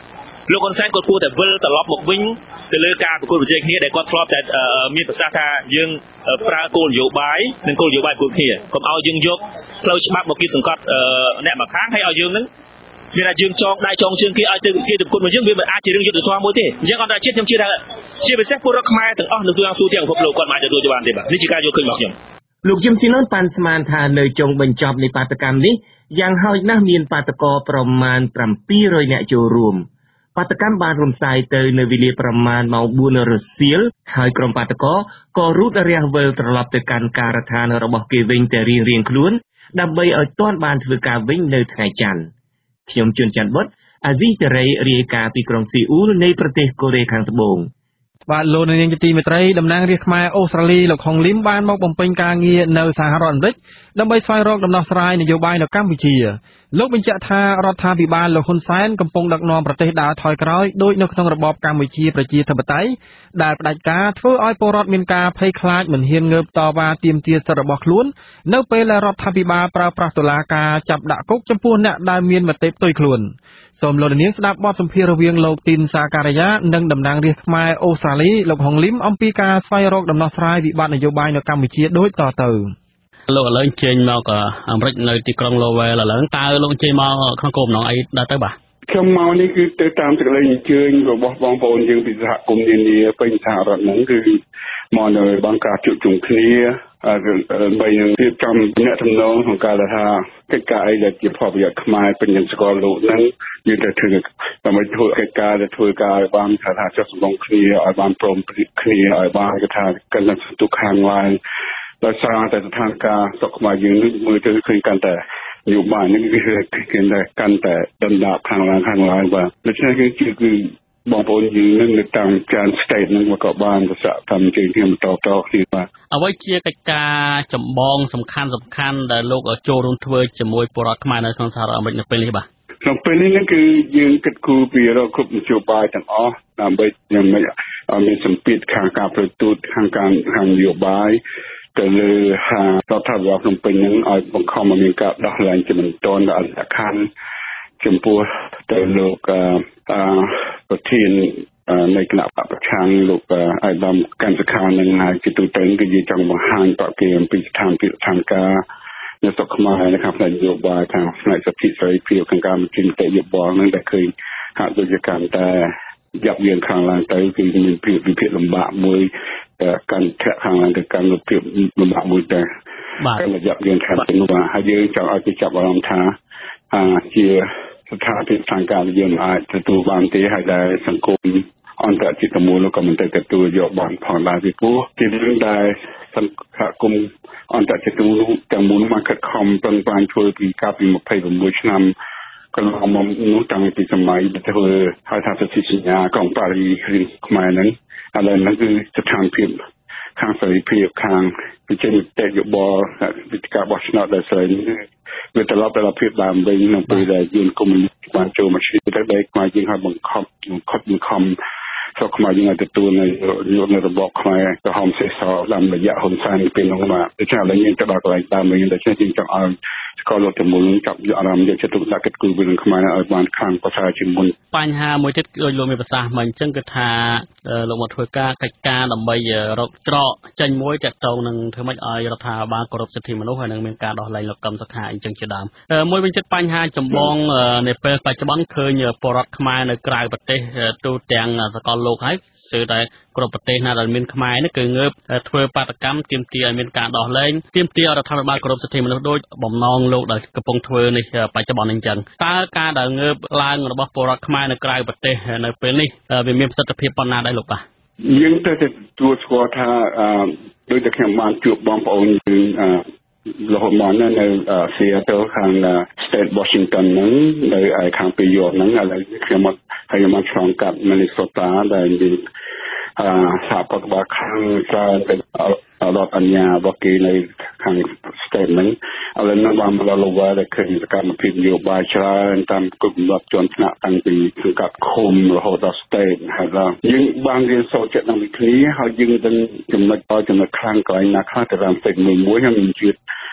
លោកហ៊ុនសែនគាត់គួរតែវិលត្រឡប់មកវិញទៅលើការប្រកួតប្រជែងគ្នាដែលគាត់ធ្លាប់តែមានប្រសាសន៍ថាយើងប្រើគោលនយោបាយនិងគោលនយោបាយប្រកួតគ្នាកុំឲ្យយើងយកផ្លូវច្បាប់មកគៀបសង្កត់អ្នកម្ខាងហើយឲ្យយើងនឹងមានថាយើងចងដៃចងជើងគេឲ្យទៅគេទៅប្រកួតមកយើងវាមិនអាចជារឿងយុទ្ធសាស្ត្រមួយទេអញ្ចឹងអន្តរជាតិខ្ញុំជឿថាជាពិសេសពលរដ្ឋខ្មែរទាំងអស់នៅទូទាំងពិភពលោកគាត់មិនអាចទទួលបានទេបាទនេះជាការយល់ឃើញរបស់ខ្ញុំលោកយឹមស៊ីណុនប៉ាន់ស្មានថានៅចុងបញ្ចប់នៃបាតកម្មនេះយ៉ាងហោចណាស់មានបាតកោប្រមាណ700នាក់ចូលរួមបាតកម្មបានរំសាយទៅនៅវេលាប្រមាណម៉ោង4រសៀលហើយក្រុមបាតកោក៏រូតរះវិលត្រឡប់ទៅកាន់ការដ្ឋានរបស់គេវិញតែរៀងៗខ្លួនដើម្បីឲ្យទាន់បានធ្វើការវិញនៅថ្ងៃច័ន្ទខ្ញុំជួនច័ន្ទបុត្រអាស៊ីសេរីរាយការណ៍ពីក្រុងស៊ីអ៊ូលនៃប្រទេសកូរ៉េខាងត្បូងបាទលោកនាងជាទីមេត្រីតំណាងរាស្ត្រខ្មែរអូស្ត្រាលីលោកហុងលីមបានមកបំពេញការងារនៅសហរដ្ឋអាមេរិកដើម្បីស្វែងរកដំណោះស្រាយនយោបាយនៅកម្ពុជាលោកបញ្ជាក់ថារដ្ឋាភិបាលលោកហ៊ុនសែនកំពុងដឹកនាំប្រទេសដើរថយក្រោយដោយនៅក្នុងរបបកម្ពុជាប្រជាធិបតេយ្យដែលផ្ដាច់ការធ្វើឲ្យពលរដ្ឋមានការភ័យខ្លាចមិនហ៊ានងើបតវ៉ាទាមទារសិទ្ធិរបស់ខ្លួននៅពេលដែលរដ្ឋាភិបាលប្រើប្រាស់តុលាការចាប់ដាក់គុកចំពោះអ្នកដែលមានមតិផ្ទុយខ្លួនសូមលោកនាងស្ដាប់បទសម្ភាសន៍រវាងលោកទីនសាការីយ៉ានិងតំណាងរាស្ត្រខ្មែរអូស្ត្រាលីលោកហុងលីមអំពីការស្វែងរកដំណោះស្រាយវិបត្តិនយោបាយនៅកម្ពុជាដូចតទៅលោកឥឡូវចេញមកអាមេរិកនៅទីក្រុង Lowell ឥឡូវតើលោកចេញមកក្នុងគោលបំណងអីដែរទៅបាទខ្ញុំមកនេះគឺទៅតាមសេចក្តីអញ្ជើញរបស់បងប្អូនយើងពីសហគមន៍នានាពេញសហរដ្ឋហ្នឹងគឺមកនៅបានការជួបជុំគ្នាដើម្បីនឹងរៀបចំអ្នកទំនងក្នុងការថាកិច្ចការអីដែលជាផលប្រយោជន៍ខ្មែរពេញនឹងសកលលោកហ្នឹងយើងទៅធ្វើដើម្បីធ្វើកិច្ចការដែលធ្វើការឲ្យបានថាចុះសម្រុងគ្នាឲ្យបានព្រមព្រៀងគ្នាឲ្យបានគេថាកាន់តែសន្ទុះខាងឡើងដោយសារតែស្ថានភាពសុខខ្មែរយើងនេះមើលទៅឃើញកាន់តែនយោបាយនេះគឺកាន់តែដណ្ដើមខាងឡើងបាទដូច្នេះគឺបងប្អូនយើងនៅតាមចាន state នឹងក៏បានប្រសាតាមជើងគ្នាបន្តគ្នាបាទអ្វីជាកិច្ចការចម្បងសំខាន់ដែលលោកចូលរួមធ្វើជាមួយពលរដ្ឋខ្មែរនៅក្នុងសហរដ្ឋអាមេរិកនៅពេលនេះបាទក្នុងពេលនេះគឺយើងគិតគូរពីរកគ្រប់នយោបាយទាំងអស់ដើម្បីយ៉ាងម៉េចឲ្យមានសម្ពាធខាងការប្រទូតខាងនយោបាយទៅលើរដ្ឋាភិបាលភ្នំពេញនឹងឲ្យបង្ខំឲ្យមានការដោះលែងជាមិនទាន់ដល់លក្ខខណ្ឌចំពោះទៅលោកប្រធាននៃគណៈបព្វប្រឆាំងលោកអាយដាមកាន់សខានឹងហើយជាទូទៅគឺយើងចង់បង្ហាញបកគេអំពីស្ថានភាពខាងការនៅស្រុកខ្មែរនៅខាងផ្នែកនយោបាយខាងផ្នែកសិទ្ធិសេរីភាពខាងការបញ្ចេញមតិយោបល់នឹងដែលឃើញហាក់ដូចជាកាន់តែយ៉ាប់យើងខាងឡើងទៅគឺមានភាពវិភាគលំបាកមួយកាន់ធាក់ខាងឡើងទៅកាន់ភាពលំបាកមួយដែរកាន់តែយ៉ាប់យើងខាងទៅនោះហើយយើងចង់ឲ្យគេចាប់អារម្មណ៍ថាជាស្ថានភាពខាងការយើងអាចទទួលបានទេហើយដែលសង្គមអន្តរជាតិមូលក៏មិនទៅទទួលយកបានផងដែរពីព្រោះជារឿងដែលសង្គមអន្តរជាតិមូលទាំងមូលមកខិតខំប្រឹងប្រែងធ្វើពីកាលពី26ឆ្នាំកន្លងមកនោះតាំងពីសម័យទៅធ្វើហើយថាសិទ្ធិសញ្ញាកងប៉ារីខ្មែរហ្នឹងឥឡូវហ្នឹងគឺស្ថានភាពខាងសេរីភាពខាងវិជ្ជាមតិយោបល់វិទ្យាការបោះឆ្នោតដែលស្រីវាត្រឡប់ទៅភាពដើមវិញនៅពេលដែលយើងកុំបានចូលមកឈ្មោះទៅដែលខ្មែរយើងឲ្យបង្ខំស្រុកខ្មែរយើងឲ្យទទួលនៅរបបខ្មែរក្រហមសេសតាមរយៈហ៊ុនសែនពេលនោះមកដូច្នេះឥឡូវយើងទៅដល់កន្លែងដើមវិញដូច្នេះយើងចង់ឲ្យស្គាល់លោកទាំងមូលចាប់យកអារម្មណ៍យកចិត្តទុកដាក់គិតគូរពីនឹងខ្មែរឲ្យបានខ្លាំងប្រសើរជាងមុនបញ្ហាមួយទៀតគឺលោកមានប្រសាសន៍មកអញ្ចឹងគឺថាលោកមកធ្វើការកិច្ចការដើម្បីរកច្រកចេញមួយតាក់ទងនឹងធ្វើម៉េចឲ្យរដ្ឋាភិបាលគោរពសិទ្ធិមនុស្សហើយនឹងមានការដោះលែងលោកកឹមសុខាអញ្ចឹងជាដើមមួយវិញទៀតបញ្ហាចម្បងនៅពេលបច្ចុប្បន្នឃើញពលរដ្ឋខ្មែរនៅក្រៅប្រទេសទូទាំងសកលលោកហើយស្ទើរតែគ្រប់ប្រទេសណាដែលមានខ្មែរនេះគឺងើបធ្វើបាតកម្មទាមទារឲ្យមានការដោះលែងទាមទារឲ្យរដ្ឋាភិបាលគោរពសិទ្ធិមនុស្សដោយបំណងលោកដែលកំពុងធ្វើនេះបច្ចុប្បន្នអញ្ចឹងតើការដែលងើបឡើងរបស់ពលរដ្ឋខ្មែរនៅក្រៅប្រទេសនៅពេលនេះវាមានប្រសិទ្ធភាពប៉ុណ្ណាដែរលោកបាទយើងទៅទទួលស្គាល់ថាដោយតែខ្ញុំបានជួបបងប្អូនយើងរហូតមកនៅSeattleខាង State Washington ហ្នឹងនៅឯខាងពីយប់ហ្នឹងឥឡូវខ្ញុំមកឆ្លងកាត់ Minnesota ដែលមានសហប្រតិបត្តិខាងច្រើនរដ្ឋអញ្ញារបស់គេនៅខាង State ហ្នឹងឥឡូវហ្នឹងបានមកដល់ Lowell ដែលឃើញសកម្មភាពនយោបាយច្រើនតាមគុំកំណត់ជាន់ថ្នាក់តាំងពីសង្កាត់ឃុំរហូតដល់ State ហើយយើងបានរៀនសូត្រចិត្តនឹងវិធីហើយយើងនឹងចំណុចខ្លាំងកន្លែងណាខ្លះទៅតាម State មួយហើយយើងជឿ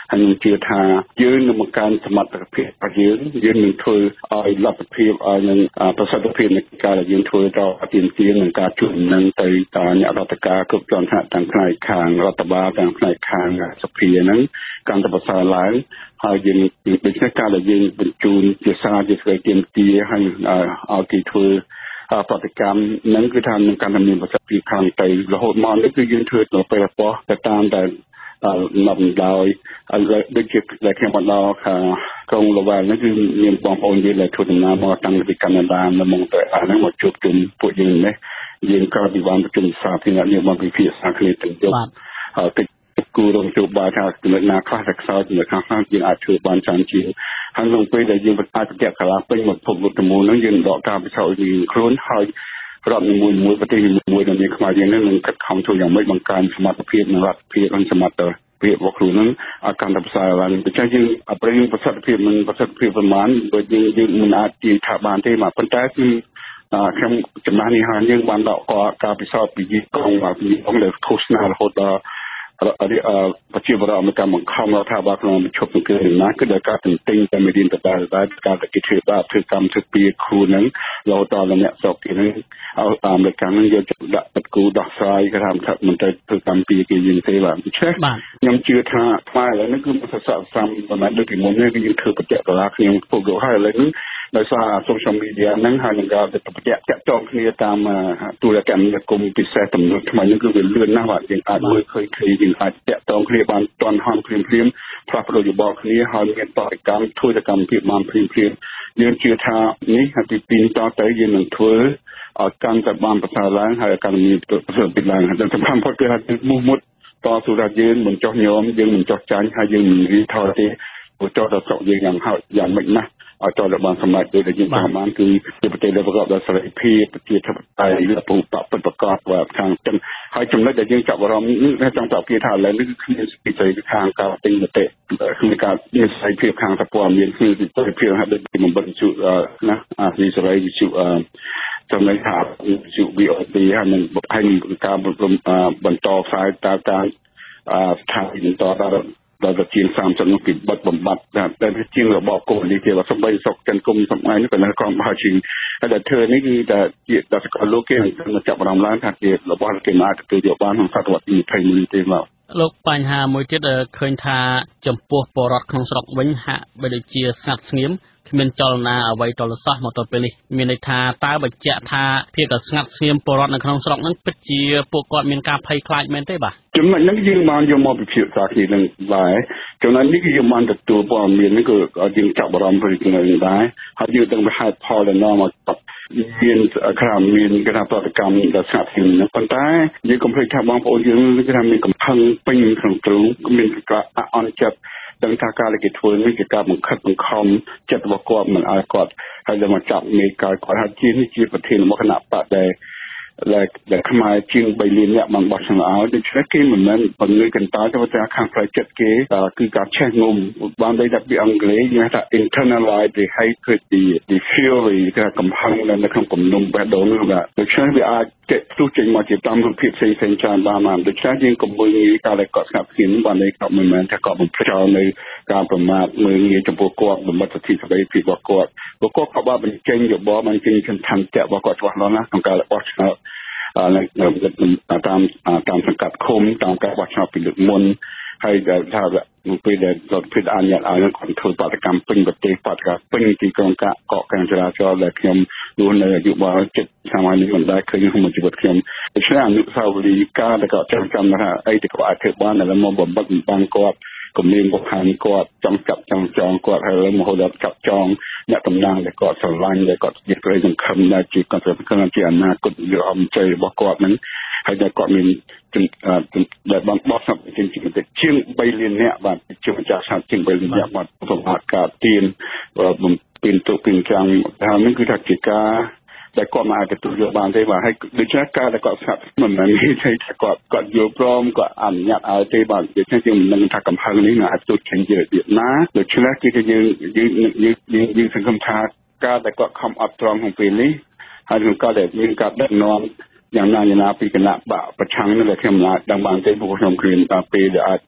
ហើយនឹងជឿថាយើងនឹងបង្កើនសមត្ថភាពរបស់យើងនឹងធ្វើឲ្យលទ្ធភាពឲ្យនឹងប្រសិទ្ធភាពនៃការដែលយើងធ្វើទៅទាមទារនឹងការជួយនឹងទៅអ្នករដ្ឋការគ្រប់ជាន់ថ្នាក់ទាំងផ្នែកខាងរដ្ឋបាលទាំងផ្នែកខាងសភាហ្នឹងកាន់តែប្រសើរឡើងហើយយើងដូច្នេះការដែលយើងបញ្ជូនជាសារជាស្វ័យទាមទារឲ្យគេធ្វើប្រតិកម្មនឹងគឺថានឹងកាន់តែមានប្រសិទ្ធភាពខាងទៅរហូតមកនេះគឺយើងធ្វើទៅពេលប៉ុស្តិ៍ទៅតាមតែលំដោយដូចជាដែលខ្ញុំបានដល់ក្រុងលវ៉ាល់នេះគឺមានបងប្អូនយើងដែលធ្វើដំណើរមកតាំងពីកាណាដានៅមកទៅហ្នឹងមកជួបជុំពួកយើងនេះយើងក៏ពីបានប្រជុំសាធារណៈយើងមកពិភាក្សាគ្នាទាំងយប់ហើយតិចគូរងជួបបានថាចំណុចណាខ្លះតែខ្សោយចំណុចខ្លះយើងអាចធ្វើបានច្រើនជាងហើយក្នុងពេលដែលយើងអាចប្រតិកម្មកលាពេញមកភពលោកទាំងមូលហ្នឹងយើងដកការពិសោធន៍យើងខ្លួនហើយរដ្ឋនីមួយប្រទេសមួយដែលមានខ្មែរយើងនឹងខិតខំធ្វើយ៉ាងម៉េចបង្កើនសមត្ថភាពនិងរដ្ឋភាពនិងសមត្ថភាពរបស់ខ្លួននឹងឲ្យកាន់តែប្រសើរឡើងដូច្នេះយើងប្រឹងប្រសិទ្ធភាពមិនប្រសិទ្ធភាពប្រមាណដូចយើងមិនអាចជាថាបានទេប៉ុន្តែគឺខ្ញុំចំណាស់នេះហើយយើងបានដកការពិសោធន៍ពីកងដែលឃោសនារហូតដល់ប្រជាពលរដ្ឋមកបង្ខំរដ្ឋាភិបាលក្នុងឈប់នឹងគឺណាគឺដោយការទន្ទិញតែមេរៀនដដែលការតែគេធ្វើកម្មធ្វើពីគ្រូនឹងរហូតដល់អ្នកស្រុកគេនឹងឲ្យអាមេរិកនឹងយកដាក់ទឹកគូដោះស្រាយគេថាមិនទៅធ្វើកម្មពីគេយើងទេបាទដូច្នេះខ្ញុំជឿថាខ្មែរឥឡូវនេះគឺមិនស័ក្តិសមប៉ុន្តែដូចពីមុននេះគឺយើងធ្វើបច្ចៈកលាគ្នាពុកលោកហើយឥឡូវនេះដោយសារ social media ហ្នឹងហើយនឹងការទៅបច្ចៈចាក់ចងគ្នាតាមទូរកម្មនិគមពិសេសទំនួលថ្មីហ្នឹងគឺវាលឿនណាស់បាទយើងអាចមើលឃើញគ្នាយើងអាចចាក់ចងគ្នាបានទាន់ហន់ព្រាមផ្លាស់ប្ដូរយោបល់គ្នាហើយមានបរិកម្មធ្វើសកម្មភាពបានព្រាមយើងជឿថានេះពីពីតទៅយើងនឹងធ្វើឲ្យកាន់តែបានប្រសើរឡើងហើយកាន់តែមានប្រសិទ្ធភាពឡើងហើយសំខាន់បំផុតគឺថាមុខតស៊ូថាយើងមិនចោះញោមយើងមិនចោះចាញ់ហើយយើងមិនរីថយទេព្រោះចោះដល់ស្រុកយើងយ៉ាងម៉េចណាស់ឲ្យចោះដល់បានសម្រេចដូចយើងចង់បានគឺជាប្រទេសដែលប្រកបដោយសេរីភាពប្រជាធិបតេយ្យและពូតពិតប្រកបបាទខាងចឹងហើយចំណុចដែលយើងចាប់អារម្មណ៍នេះចង់ប្រាប់គេថាឥឡូវនេះគឺគ្មានសេរីភាពខាងការទិញមតិគឺការមានសេរីភាពខាងសពលមានគឺសេរីភាពហើយដូចមិនបិទជូណាអាសេរីវិទ្យុចំណុចថាវិទ្យុ VOD ហើយនឹងការបន្តផ្សាយតាមស្ថានីយបន្តដល់ជាង30នោះពីបិទបំបត្តិតែជាងរបបកុម្មុយនីសទេបើសំបីសុកចិនគុំសម្ងាយនេះក៏នៅក្រោមបោះជាងហើយតែធ្វើនេះគឺតែជាដល់សកលលោកគេនឹងចាប់អារម្មណ៍ឡើងថាជារបស់គេអាចទទួលយកបានក្នុងសតវត្សទី21ទេមកលោកបញ្ហាមួយទៀតឃើញថាចំពោះបរិវត្តក្នុងស្រុកវិញហាក់បីដូចជាស្ងាត់ស្ងៀមគ្មានចលនាអ្វីតលសោះមកទល់ពេលនេះមានន័យថាតើបញ្ជាក់ថាភាពស្ងាត់ស្ងៀមបរិវត្តនៅក្នុងស្រុកហ្នឹងពិតជាពួកគាត់មានការភ័យខ្លាចមែនទេបាទចំណុចហ្នឹងយើងបានយកមកពិភាក្សាគ្នានឹងដែរចំណុចនេះគឺយើងបានទទួលព័ត៌មាននេះគឺយើងចាប់អារម្មណ៍ពីចំណុចនេះដែរហើយយើងទាំងហេតុផលដែលនាំមកមានមានគណៈប្រតិកម្មដល់ស្ងាត់ស្ងៀមហ្នឹងប៉ុន្តែយើងកុំភ្លេចថាបងប្អូនយើងគឺថាមានកំហឹងពេញក្នុងទ្រូងមានការអន់ចិត្តដឹងថាការដែលគេធ្វើនេះជាការបង្ខិតបង្ខំចិត្តរបស់គាត់មិនឲ្យគាត់ហើយទៅមកចាប់មេកគាត់ហើយជាប្រធានរបស់គណៈបកដែលខ្មែរជាង3លានអ្នកបានបោះឆ្នោតឲ្យដូច្នេះគេមិនមែនបង្ងើយកន្តើយទៅថាខាងផ្លូវចិត្តគេគឺការឆេះងំបានន័យថាពីអង់គ្លេសគេថា internalize the hatred the fury គេកំហឹងនៅក្នុងគំនុំបេះដូងនោះបាទដូច្នេះវាអាចចេញចេញមកជាតាមរូបភាពផ្សេងច្រើនបានដូច្នេះយើងកុំមើលងាយការដែលគាត់ស្ងាត់ស្ងៀមបានន័យថាមិនមែនថាគាត់បំផ្លិចនៅការប្រមាថមើលងាយចំពោះគាត់បំបត្តិសិទ្ធិសេរីភាពរបស់គាត់ព្រោះគាត់ក៏បានបញ្ចេញយោបល់បញ្ចេញឆន្ទៈរបស់គាត់ច្បាស់លាស់ណាស់ក្នុងការបោះឆ្នោតតាមសង្កាត់ឃុំតាមការបោះឆ្នោតពីលើកមុនហើយថាពេលដែលរដ្ឋាភិបាលអនុញ្ញាតឲ្យគាត់ធ្វើបដកម្មពេញប្រទេសបដកម្មពេញទីក្រុងកកកាំងចរាចរណ៍ដែលខ្ញុំនោះនៅអាយុបាល7ឆ្នាំនេះមិនដែលឃើញក្នុងជីវិតខ្ញុំដូច្នេះអនុស្សាវរីយ៍ការដែលគាត់ចាំថាអីដែលគាត់អាចធ្វើបានដែលមកបំបត្តិបានគាត់គំនាបបង្ហាញគាត់ចង់ចាប់ចង់ចងគាត់ហើយមហោលចាប់ចងអ្នកតំណាងដែលគាត់ស្រឡាញ់ដែលគាត់ជាក្រីសង្ឃឹមដែលជាគាត់ជាអនាគតយុវជនរបស់គាត់ហ្នឹងហើយដែលគាត់មានដែលបានបោះឆ្នោតជាង3លានអ្នកបាទជាម្ចាស់ឆ្នោតជាង3លានអ្នកបាទប្រមាថការទានបំពេញទុកពីខាងហើយនេះគឺថាជាការដែលគាត់មិនអាចទទួលយកបានទេបាទហើយដូច្នេះការដែលគាត់ស្ងាត់មិនមែននិយាយថាគាត់យល់ព្រមគាត់អនុញ្ញាតឲ្យទេបាទដូច្នេះយើងមិនដឹងថាកំហឹងនេះនឹងអាចទូចចេញជារបៀបណាដូច្នេះគឺយើងសង្ឃឹមថាការដែលគាត់ខំអត់ទ្រាំក្នុងពេលនេះហើយនឹងការដែលមានការដឹកនាំយ៉ាងណាពីគណៈបកប្រឆាំងនេះដែលខ្ញុំមិនអាចដឹងបានទេព្រោះខ្ញុំគ្រាន់តែពេលដែលអាច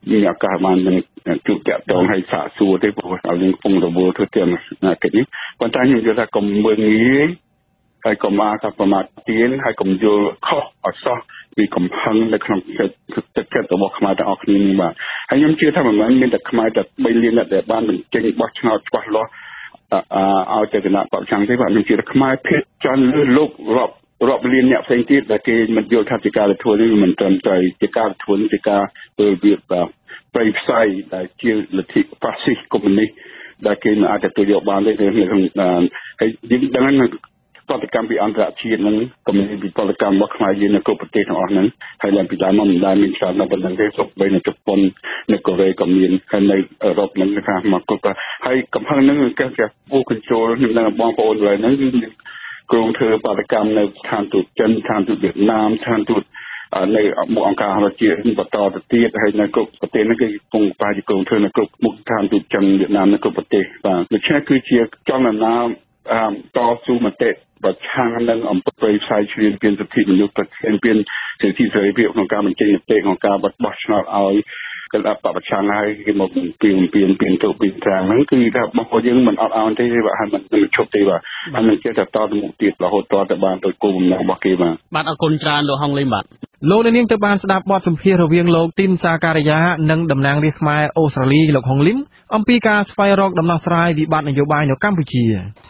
មានឱកាសបាននឹងជួបតាក់ទងឲ្យសាកសួរទេព្រោះឲ្យយើងពងរវល់ធ្វើទាំងកិច្ចនេះប៉ុន្តែខ្ញុំយល់ថាកុំមើលងាយហើយកុំអាថាប្រមាថទានហើយកុំយល់ខុសអសោះពីកំហឹងនៅក្នុងចិត្តរបស់ខ្មែរទាំងអស់គ្នានេះបាទហើយខ្ញុំជឿថាមិនមែនមានតែខ្មែរតែ3លានដែលបានបញ្ចេញបោះឆ្នោតច្បាស់លាស់ឲ្យទៅគណៈបព្វជិទេបាទខ្ញុំជឿថាខ្មែរភាគច្រើនលើលោករាប់លានអ្នកផ្សេងទៀតដែលគេមិនយល់ថាជាការទទួលនេះមិនត្រឹមត្រូវជាការទទួលជាការធ្វើវាប្រៃផ្សាយដែលជាលទ្ធិហ្វាស៊ីសកុម្មុយនីសដែលគេមិនអាចទទួលយកបានទេហើយយើងដឹងថាបដកម្មពីអន្តរជាតិហ្នឹងក៏មានពីបដកម្មរបស់ខ្មែរយើងនៅគ្រប់ប្រទេសទាំងអស់ហ្នឹងហើយឡើងពីដើមមកមិនដែលមានច្រើនដល់ប៉ុណ្ណឹងទេសូម្បីនៅជប៉ុននៅកូរ៉េក៏មានហើយនៅអឺរ៉ុបហ្នឹងថាមកគ្រប់ហើយកំហឹងហ្នឹងគេពូកញ្ចូលខ្ញុំដឹងបងប្អូនវិញហ្នឹងគឺក្រុមធ្វើបដកម្មនៅស្ថានទូតចិនស្ថានទូតវៀតណាមស្ថានទូតនៅមុខអង្គការសហជាតិបន្តទៅទៀតហើយនៅគ្រប់ប្រទេសហ្នឹងគឺកំពុងបែរជាក្រុមធ្វើនៅគ្រប់មុខស្ថានទូតចិនវៀតណាមនៅគ្រប់ប្រទេសបាទដូច្នេះគឺជាចលនាតស៊ូមតិប្រឆាំងនឹងអំពើប្រៃផ្សាយឈ្លានពានសិទ្ធិមនុស្សប្រឆាំងពានសិទ្ធិសេរីភាពក្នុងការបញ្ចេញមតិក្នុងការបោះឆ្នោតឲ្យគណៈបព្វជិហើយគេមកពីទៅពីត្រាំងហ្នឹងគឺថាបងប្អូនយើងមិនអត់អោនទេបាទហើយមិនឈប់ទេបាទហើយនឹងចេះតែតទៅមុខទៀតរហូតតទៅបានទៅគោលបំណងរបស់គេបាទបាទអរគុណច្រើនលោកហុងលីមបាទលោកនាងទៅបានស្ដាប់បទសម្ភាសន៍រវាងលោកទីនសាការីយ៉ានិងតំណាងរាស្ត្រខ្មែរអូស្ត្រាលីលោកហុងលីមអំពីការស្វែងរកដំណោះស្រាយវិបត្តិនយោបាយនៅកម្ពុជា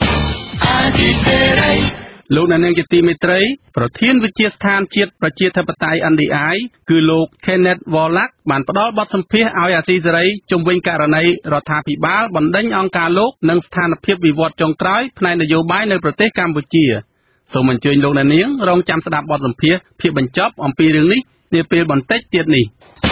លោកនាងជាទីមេត្រីប្រធានវិទ្យាស្ថានជាតិប្រជាធិបតេយ្យ NDI គឺលោក Kenneth Wallack បានផ្ដល់បទសម្ភាសន៍ឲ្យអាស៊ីសេរីជុំវិញករណីរដ្ឋាភិបាលបណ្ដេញអង្គការលោកនិងស្ថានភាពវិវត្តចុងក្រោយផ្នែកនយោបាយនៅប្រទេសកម្ពុជាសូមអញ្ជើញលោកនាងរងចាំស្ដាប់បទសម្ភាសន៍ភាគបញ្ចប់អំពីរឿងនេះនាពេលបន្តិចទៀតនេះ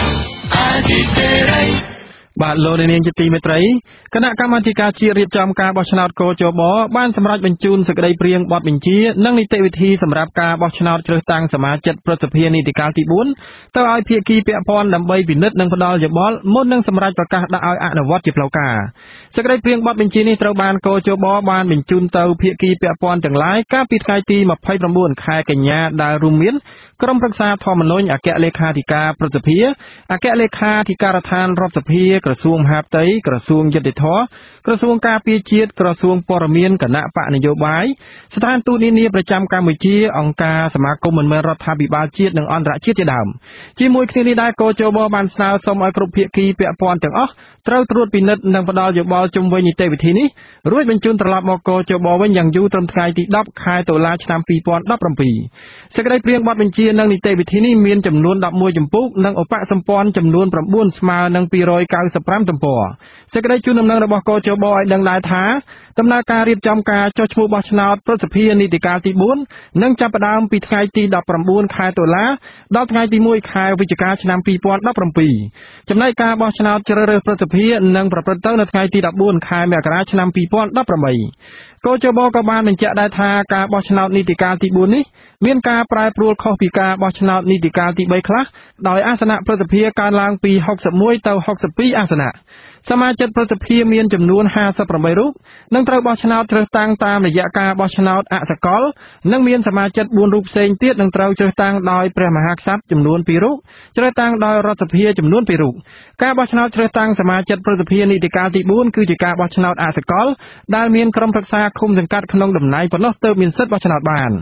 បាទលោកនាងជាទីមេត្រីគណៈកម្មាធិការជាតិរៀបចំការបោះឆ្នោតកោជបបានសម្រេចបញ្ជូនសេចក្តីព្រាងបទបញ្ជានិងនីតិវិធីសម្រាប់ការបោះឆ្នោតជ្រើសតាំងសមាជិកព្រឹទ្ធសភានីតិកាលទី4ទៅឲ្យភាគីពាក់ព័ន្ធដើម្បីពិនិត្យនិងផ្ដល់យោបល់មុននឹងសម្រេចប្រកាសដាក់ឲ្យអនុវត្តជាផ្លូវការសេចក្តីព្រាងបទបញ្ជានេះត្រូវបានកោជបបានបញ្ជូនទៅភាគីពាក់ព័ន្ធទាំងឡាយកាលពីថ្ងៃទី29ខែកញ្ញាដែលរួមមានក្រុមប្រឹក្សាធម្មនុញ្ញអគ្គលេខាធិការព្រឹទ្ធសភាអគ្គលេខាធិការដ្ឋានរដ្ឋសភាក្រសួងមហាផ្ទៃក្រសួងយុតិធម៌ក្រសួងការពារជាតិក្រសួងព័ត៌មានគណៈបកនយោបាយស្ថានទូតនានាប្រចាំកម្ពុជាអង្គការសមាគមមិនមែនរដ្ឋាភិបាលជាតិនិងអន្តរជាតិជាដើមជាមួយគ្នានេះដែរកោជបបានស្នើសុំឲ្យគ្រប់ភាគីពាក់ព័ន្ធទាំងអស់ត្រូវត្រួតពិនិត្យនិងផ្ដល់យោបល់ជុំវិញនីតិវិធីនេះរួចបញ្ជូនត្រឡប់មកកោជបវិញយ៉ាងយូរត្រឹមថ្ងៃទី10ខែតុលាឆ្នាំ2017សេចក្តីព្រាងបទបញ្ជានិងនីតិវិធីនេះមានចំនួន11ជំពូកនិងឧបសម្ព័ន្ធចំនួន9ស្មើនឹង295ទំព័រសេចក្តីជូនដំណឹងរបស់កោជបឲ្យដឹងដែរថាដំណើរការរៀបចំការចុះឈ្មោះបោះឆ្នោតព្រឹទ្ធសភានីតិកាលទី4នឹងចាប់ផ្ដើមពីថ្ងៃទី19ខែតុលាដល់ថ្ងៃទី1ខែវិច្ឆិកាឆ្នាំ2017ចំណែកការបោះឆ្នោតជ្រើសរើសព្រឹទ្ធសភានឹងប្រព្រឹត្តទៅនៅថ្ងៃទី14ខែមករាឆ្នាំ2018កោជបក៏បានបញ្ជាក់ដែរថាការបោះឆ្នោតនីតិកាលទី4នេះមានការប្រែប្រួលខុសពីការបោះឆ្នោតនីតិកាលទី3ខ្លះដោយអាសនៈព្រឹទ្ធសភាកើនឡើងពី61ទៅ62អាសនៈសមាជិកព្រឹទ្ធសភាមានចំនួន58រូបនឹងត្រូវបោះឆ្នោតជ្រើសតាំងតាមរយៈការបោះឆ្នោតអសកលនិងមានសមាជិក4រូបផ្សេងទៀតនឹងត្រូវជ្រើសតាំងដោយព្រះមហាក្សត្រចំនួន2រូបជ្រើសតាំងដោយរដ្ឋសភាចំនួន2រូបការបោះឆ្នោតជ្រើសតាំងសមាជិកព្រឹទ្ធសភានីតិកាលទី4គឺជាការបោះឆ្នោតអសកលដែលមានក្រុមប្រឹក្សាឃុំសង្កាត់ក្នុងតំណែងប៉ុណ្ណោះទើបមានសិទ្ធិបោះឆ្នោតបាន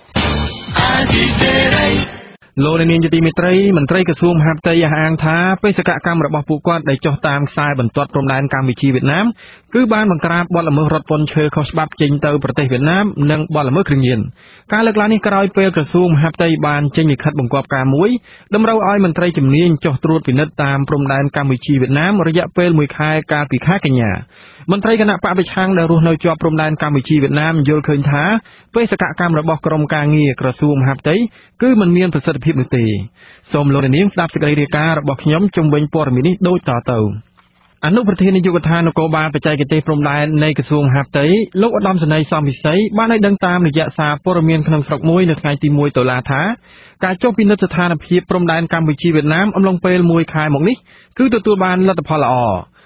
លោកនាងជាទីមេត្រីមន្ត្រីក្រសួងមហាផ្ទៃអះអាងថាបេសកកម្មរបស់ពួកគាត់ដែលចុះតាមខ្សែបន្ទាត់ព្រំដែនកម្ពុជាវៀតណាមគឺបានបង្ក្រាបបទល្មើសរត់ពន្ធឈើខុសច្បាប់ចេញទៅប្រទេសវៀតណាមនិងបទល្មើសគ្រឿងញៀនការលើកឡើងនេះក្រោយពេលក្រសួងមហាផ្ទៃបានចេញលិខិតបង្គាប់ការមួយតម្រូវឲ្យមន្ត្រីជំនាញចុះត្រួតពិនិត្យតាមព្រំដែនកម្ពុជាវៀតណាមរយៈពេល1ខែកាលពីខែកញ្ញាមន្ត្រីគណៈបកប្រឆាំងដែលរស់នៅជាប់ព្រំដែនកម្ពុជាវៀតណាមយល់ឃើញថាបេសកកម្មរបស់ក្រមការងារក្រសួងមហាផ្ទៃគឺមិនមានប្រសិទ្ធភាពនោះទេសូមលោកនាងស្ដាប់សេចក្តីរាយការណ៍របស់ខ្ញុំជុំវិញព័ត៌មាននេះដូចតទៅអនុប្រធាននាយកដ្ឋាននគរបាលបច្ចេកទេសព្រំដែននៃក្រសួងមហាផ្ទៃលោកឧត្តមសេនីយ៍សំវិស័យបានឲ្យដឹងតាមរយៈសារព័ត៌មានក្នុងស្រុកមួយនៅថ្ងៃទី1តុលាថាការចុះពិនិត្យស្ថានភាពព្រំដែនកម្ពុជាវៀតណាមអំឡុងពេល1ខែមកនេះគឺទទួលបានលទ្ធផលល្អ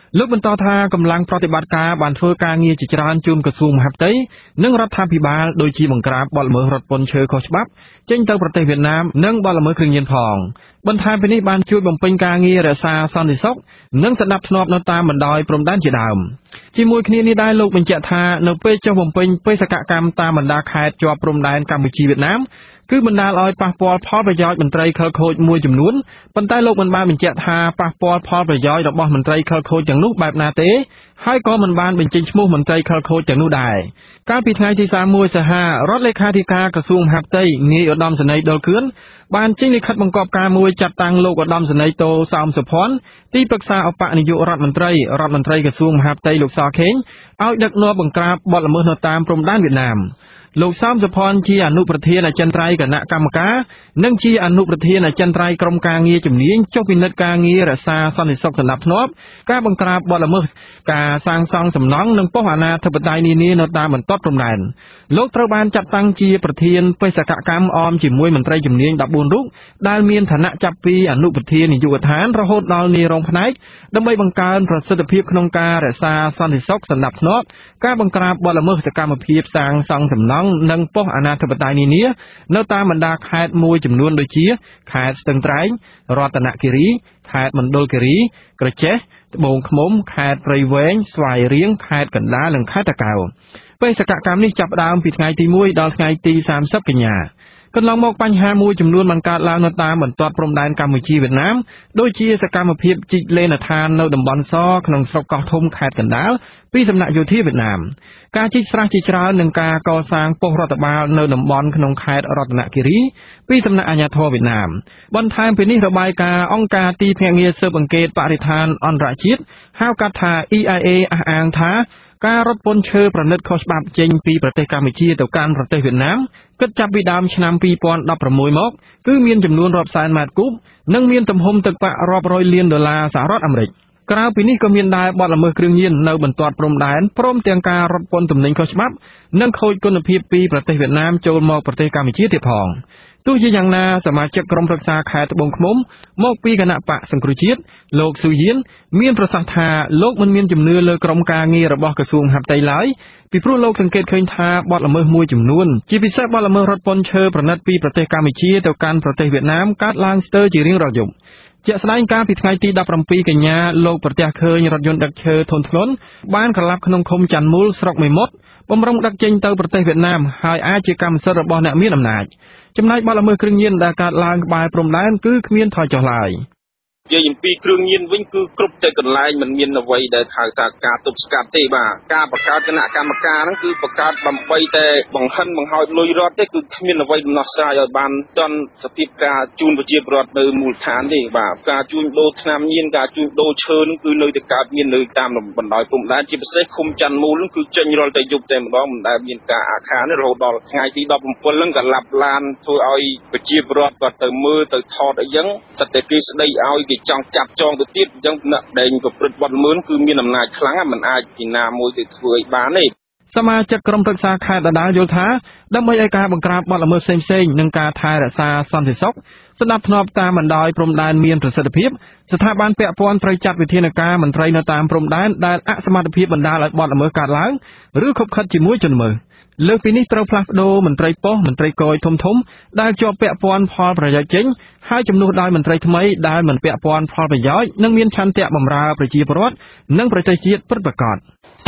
លោកបន្តថាកម្លាំងប្រតិបត្តិការបានធ្វើការងារជាច្រើនជូនក្រសួងមហាផ្ទៃនិងរដ្ឋាភិបាលដូចជាបង្ក្រាបបទល្មើសរថពន្ធឈើខុសច្បាប់ចេញទៅប្រទេសវៀតណាមនិងបទល្មើសគ្រឿងញៀនផងបន្ថែមពីនេះបានជួយបំពេញការងាររក្សាសន្តិសុខនិងសណ្ដាប់ធ្នាប់នៅតាមបណ្ដោយព្រំដែនជាដើមជាមួយគ្នានេះដែរលោកបញ្ជាក់ថានៅពេលចុះបំពេញបេសកកម្មតាមបណ្ដាខេត្តជាប់ព្រំដែនកម្ពុជាវៀតណាមគឺបណ្ដាលឲ្យប៉ះពាល់ផលប្រយោជន៍មន្ត្រីខិលខូចមួយចំនួនប៉ុន្តែលោកមិនបានបញ្ជាក់ថាប៉ះពាល់ផលប្រយោជន៍របស់មន្ត្រីខិលខូចទាំងនោះបែបណាទេហើយក៏មិនបានបញ្ចេញឈ្មោះមន្ត្រីខិលខូចទាំងនោះដែរកាលពីថ្ងៃទី31សីហារដ្ឋលេខាធិការក្រសួងមហាផ្ទៃនាយឧត្តមសេនីយ៍ដុលខឿនបានចេញលិខិតបង្គាប់ការមួយចាត់តាំងលោកឧត្តមសេនីយ៍តូសោមសុភ័ណ្ឌទីប្រឹក្សាឧបនាយករដ្ឋមន្ត្រីក្រសួងមហាផ្ទៃលោកសខេងឲ្យដឹកនាំបង្ក្រាបបទល្មើសនៅតាមព្រំដែនវៀតណាមលោកសោមសុភ័ណ្ឌជាអនុប្រធានអចិន្ត្រៃយ៍គណៈកម្មការនិងជាអនុប្រធានអចិន្ត្រៃយ៍ក្រុមការងារជំនាញចុះពិនិត្យការងាររក្សាសន្តិសុខសណ្ដាប់ធ្នាប់ការបង្ក្រាបបទល្មើសការសាងសង់សំណង់និងប៉ុស្តិ៍អាណាធិបតេយ្យនានានៅតាមបន្ទាត់ព្រំដែនលោកត្រូវបានចាត់តាំងជាប្រធានបេសកកម្មអមជាមួយមន្ត្រីជំនាញ14រូបដែលមានឋានៈចាប់ពីអនុប្រធាននាយកដ្ឋានរហូតដល់នាយរងផ្នែកដើម្បីបង្កើនប្រសិទ្ធភាពក្នុងការរក្សាសន្តិសុខសណ្ដាប់ធ្នាប់ការបង្ក្រាបបទល្មើសសកម្មភាពសាងសង់សំណង់និងប៉ុស្តិ៍អាណាធិបតេយ្យនានានៅតាមបណ្ដាខេត្តមួយចំនួនដូចជាខេត្តស្ទឹងត្រែងរតនគិរីខេត្តមណ្ឌលគិរីក្រចេះត្បូងឃ្មុំខេត្តព្រៃវែងស្វាយរៀងខេត្តកណ្ដាលនិងខេត្តតាកែវបេសកកម្មនេះចាប់ផ្ដើមពីថ្ងៃទី1ដល់ថ្ងៃទី30កញ្ញាកន្លងមកបញ្ហាមួយចំនួនបានកើតឡើងនៅតាមបន្ទាត់ព្រំដែនកម្ពុជាវៀតណាមដូចជាសកម្មភាពជីកលេនដ្ឋាននៅតំបន់សក្នុងស្រុកកោះធំខេត្តកណ្ដាលពីសំណាក់យោធាវៀតណាមការជីកស្រះជាច្រើននិងការកសាងប៉ុស្តិ៍រដ្ឋបាលនៅតំបន់ក្នុងខេត្តរតនគិរីពីសំណាក់អាជ្ញាធរវៀតណាមបន្ថែមពីនេះរបាយការណ៍អង្គការទីភ្នាក់ងារស៊ើបអង្កេតបរិស្ថានអន្តរជាតិហៅកាត់ថា EIA អះអាងថាការរត់ពន្ធឈើប្រណិតខុសច្បាប់ចេញពីប្រទេសកម្ពុជាទៅកាន់ប្រទេសវៀតណាមគិតចាប់ពីដើមឆ្នាំ2016មកគឺមានចំនួនរាប់សែនម៉ែត្រគូបនិងមានទំហំទឹកប្រាក់រាប់រយលានដុល្លារសហរដ្ឋអាមេរិកក្រៅពីនេះក៏មានដែរបទល្មើសគ្រឿងញៀននៅបន្ទាត់ព្រំដែនព្រមទាំងការរត់ពន្ធទំនិញខុសច្បាប់និងខូចគុណភាពពីប្រទេសវៀតណាមចូលមកប្រទេសកម្ពុជាទៀតផងទោះជាយ៉ាងណាសមាជិកក្រុមប្រឹក្សាខេត្តត្បូងឃ្មុំមកពីគណៈបកសង្គ្រោះជាតិលោកស៊ូយៀនមានប្រសាសន៍ថាលោកមិនមានជំនឿលើក្រុមការងាររបស់ក្រសួងមហាផ្ទៃឡើយពីព្រោះលោកសង្កេតឃើញថាបទល្មើសមួយចំនួនជាពិសេសបទល្មើសរត់ពន្ធឈើប្រណិតពីប្រទេសកម្ពុជាទៅកាន់ប្រទេសវៀតណាមកើតឡើងស្ទើរជារៀងរាល់យប់ជាក់ស្ដែងកាលពីថ្ងៃទី17កញ្ញាលោកប្រទះឃើញរថយន្តដឹកឈើធុនធ្ងន់បានក្រឡាប់ក្នុងឃុំច័ន្ទមូលស្រុកមេមត់បំរុងដឹកចេញទៅប្រទេសវៀតណាមហើយអាចជាកម្មសិទ្ធិរបស់អ្នកមានអំណាចចំណែកបទល្មើសគ្រឿងញៀនដែលកើតឡើងក្បែរព្រំដែនគឺគ្មានថយចុះឡើយនិយាយអំពីគ្រឿងញៀនវិញគឺគ្រប់តែកន្លែងមិនមានអ្វីដែលហៅថាការទប់ស្កាត់ទេបាទការបង្កើតគណៈកម្មការហ្នឹងគឺបង្កើតដើម្បីតែបង្ហិនបង្ហោចលុយរដ្ឋទេគឺគ្មានអ្វីដំណោះស្រាយឲ្យបានទាន់សភាពការជូនប្រជាពលរដ្ឋនៅមូលដ្ឋានទេបាទការជួញដូរថ្នាំញៀនការជួញដូរឈើហ្នឹងគឺនៅតែកើតមាននៅតាមបណ្ដោយព្រំដែនជាពិសេសឃុំច័ន្ទមូលហ្នឹងគឺចេញរាល់តែយប់តែម្ដងមិនដែលមានការអាខានទេរហូតដល់ថ្ងៃទី17ហ្នឹងក៏ឡាប់ឡានធ្វើឲ្យប្រជាពលរដ្ឋគាត់ទៅមើលទៅថតអីចឹងសិតតែគេស្ដីឲ្យគេចង់ចាប់ចងទៅទៀតអញ្ចឹងអ្នកដែលប្រព្រឹត្តបទល្មើសគឺមានអំណាចខ្លាំងមិនអាចពីណាមួយទៅធ្វើឲ្យបានទេសមាជិកក្រុមប្រឹក្សាខេត្តដដាលយល់ថាដើម្បីឲ្យការបង្ក្រាបបទល្មើសផ្សេងៗនិងការថែរក្សាសន្តិសុខសណ្ដាប់ធ្នាប់តាមបណ្ដោយព្រំដែនមានប្រសិទ្ធភាពស្ថាប័នពាក់ព័ន្ធត្រូវចាត់វិធានការមន្ត្រីនៅតាមព្រំដែនដែលអសមត្ថភាពបណ្ដាលឲ្យបទល្មើសកើតឡើងឬខុបខិតជាមួយជនល្មើសលើសពីនេះត្រូវផ្លាស់ប្ដូរមន្ត្រីប៉ុស្តិ៍មន្ត្រីគយធំដែលជាប់ពាក់ព័ន្ធផលប្រយោជន៍ចេញហើយជំនួសដោយមន្ត្រីថ្មីដែលមិនពាក់ព័ន្ធផលប្រយោជន៍និងមានឆន្ទៈបម្រើប្រជាពលរដ្ឋនិងប្រទេសជាតិពិតប្រាកដ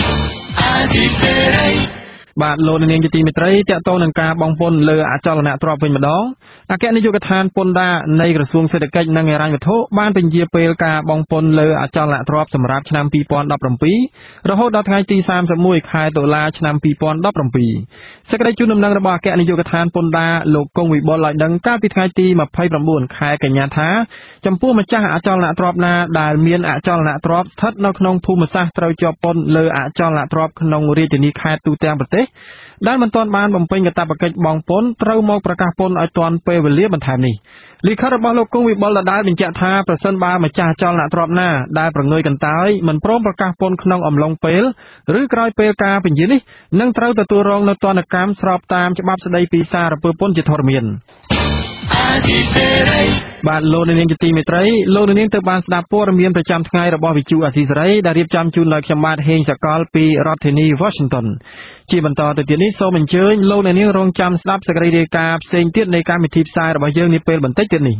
បាទលោកនាងជាទីមេត្រីតកតងនឹងការបង់ពន្ធលើអចលនទ្រព្យវិញម្ដងអគ្គនាយកដ្ឋានពន្ធដារនៃក្រសួងសេដ្ឋកិច្ចនិងហិរញ្ញវត្ថុបានពន្យាពេលការបង់ពន្ធលើអចលនទ្រព្យសម្រាប់ឆ្នាំ2017រហូតដល់ថ្ងៃទី31ខែតុលាឆ្នាំ2017សេចក្តីជូនដំណឹងរបស់អគ្គនាយកដ្ឋានពន្ធដារលោកគង់វិបុលឲ្យដឹងកាលពីថ្ងៃទី29ខែកញ្ញាថាចំពោះម្ចាស់អចលនទ្រព្យណាដែលមានអចលនទ្រព្យស្ថិតនៅក្នុងភូមិសាស្ត្រត្រូវជាប់ពន្ធលើអចលនទ្រព្យក្នុងរាជធានីខេត្តទូទាំងប្រទេសដែលមិនទាន់បានបំពេញកាតព្វកិច្ចបង់ពន្ធត្រូវមកប្រកាសពន្ធឲ្យទាន់ពេលវេលាបន្ថែមនេះលិខិតរបស់លោកគង់វិបុលដដែលបញ្ជាក់ថាប្រសិនបើម្ចាស់អចលនទ្រព្យណាដែលប្រងើយកន្តើយមិនព្រមប្រកាសពន្ធក្នុងអំឡុងពេលឬក្រោយពេលការពន្យានេះនឹងត្រូវទទួលរងនូវទណ្ឌកម្មស្របតាមច្បាប់ស្តីពីសារពើពន្ធជាធរមានបាទលោកនាងជាទីមេត្រីលោកនាងទៅបានស្ដាប់ព័ត៌មានប្រចាំថ្ងៃរបស់វិទ្យុអាស៊ីសេរីដែលរៀបចំជូនដោយខ្ញុំបាទហេងសកលពីរដ្ឋធានី Washington ជាបន្តទៅទៀតនេះសូមអញ្ជើញលោកនាងរងចាំស្ដាប់សេចក្តីរាយការណ៍ផ្សេងទៀតនៃកម្មវិធីផ្សាយរបស់យើងនាពេលបន្តិចទៀតនេះ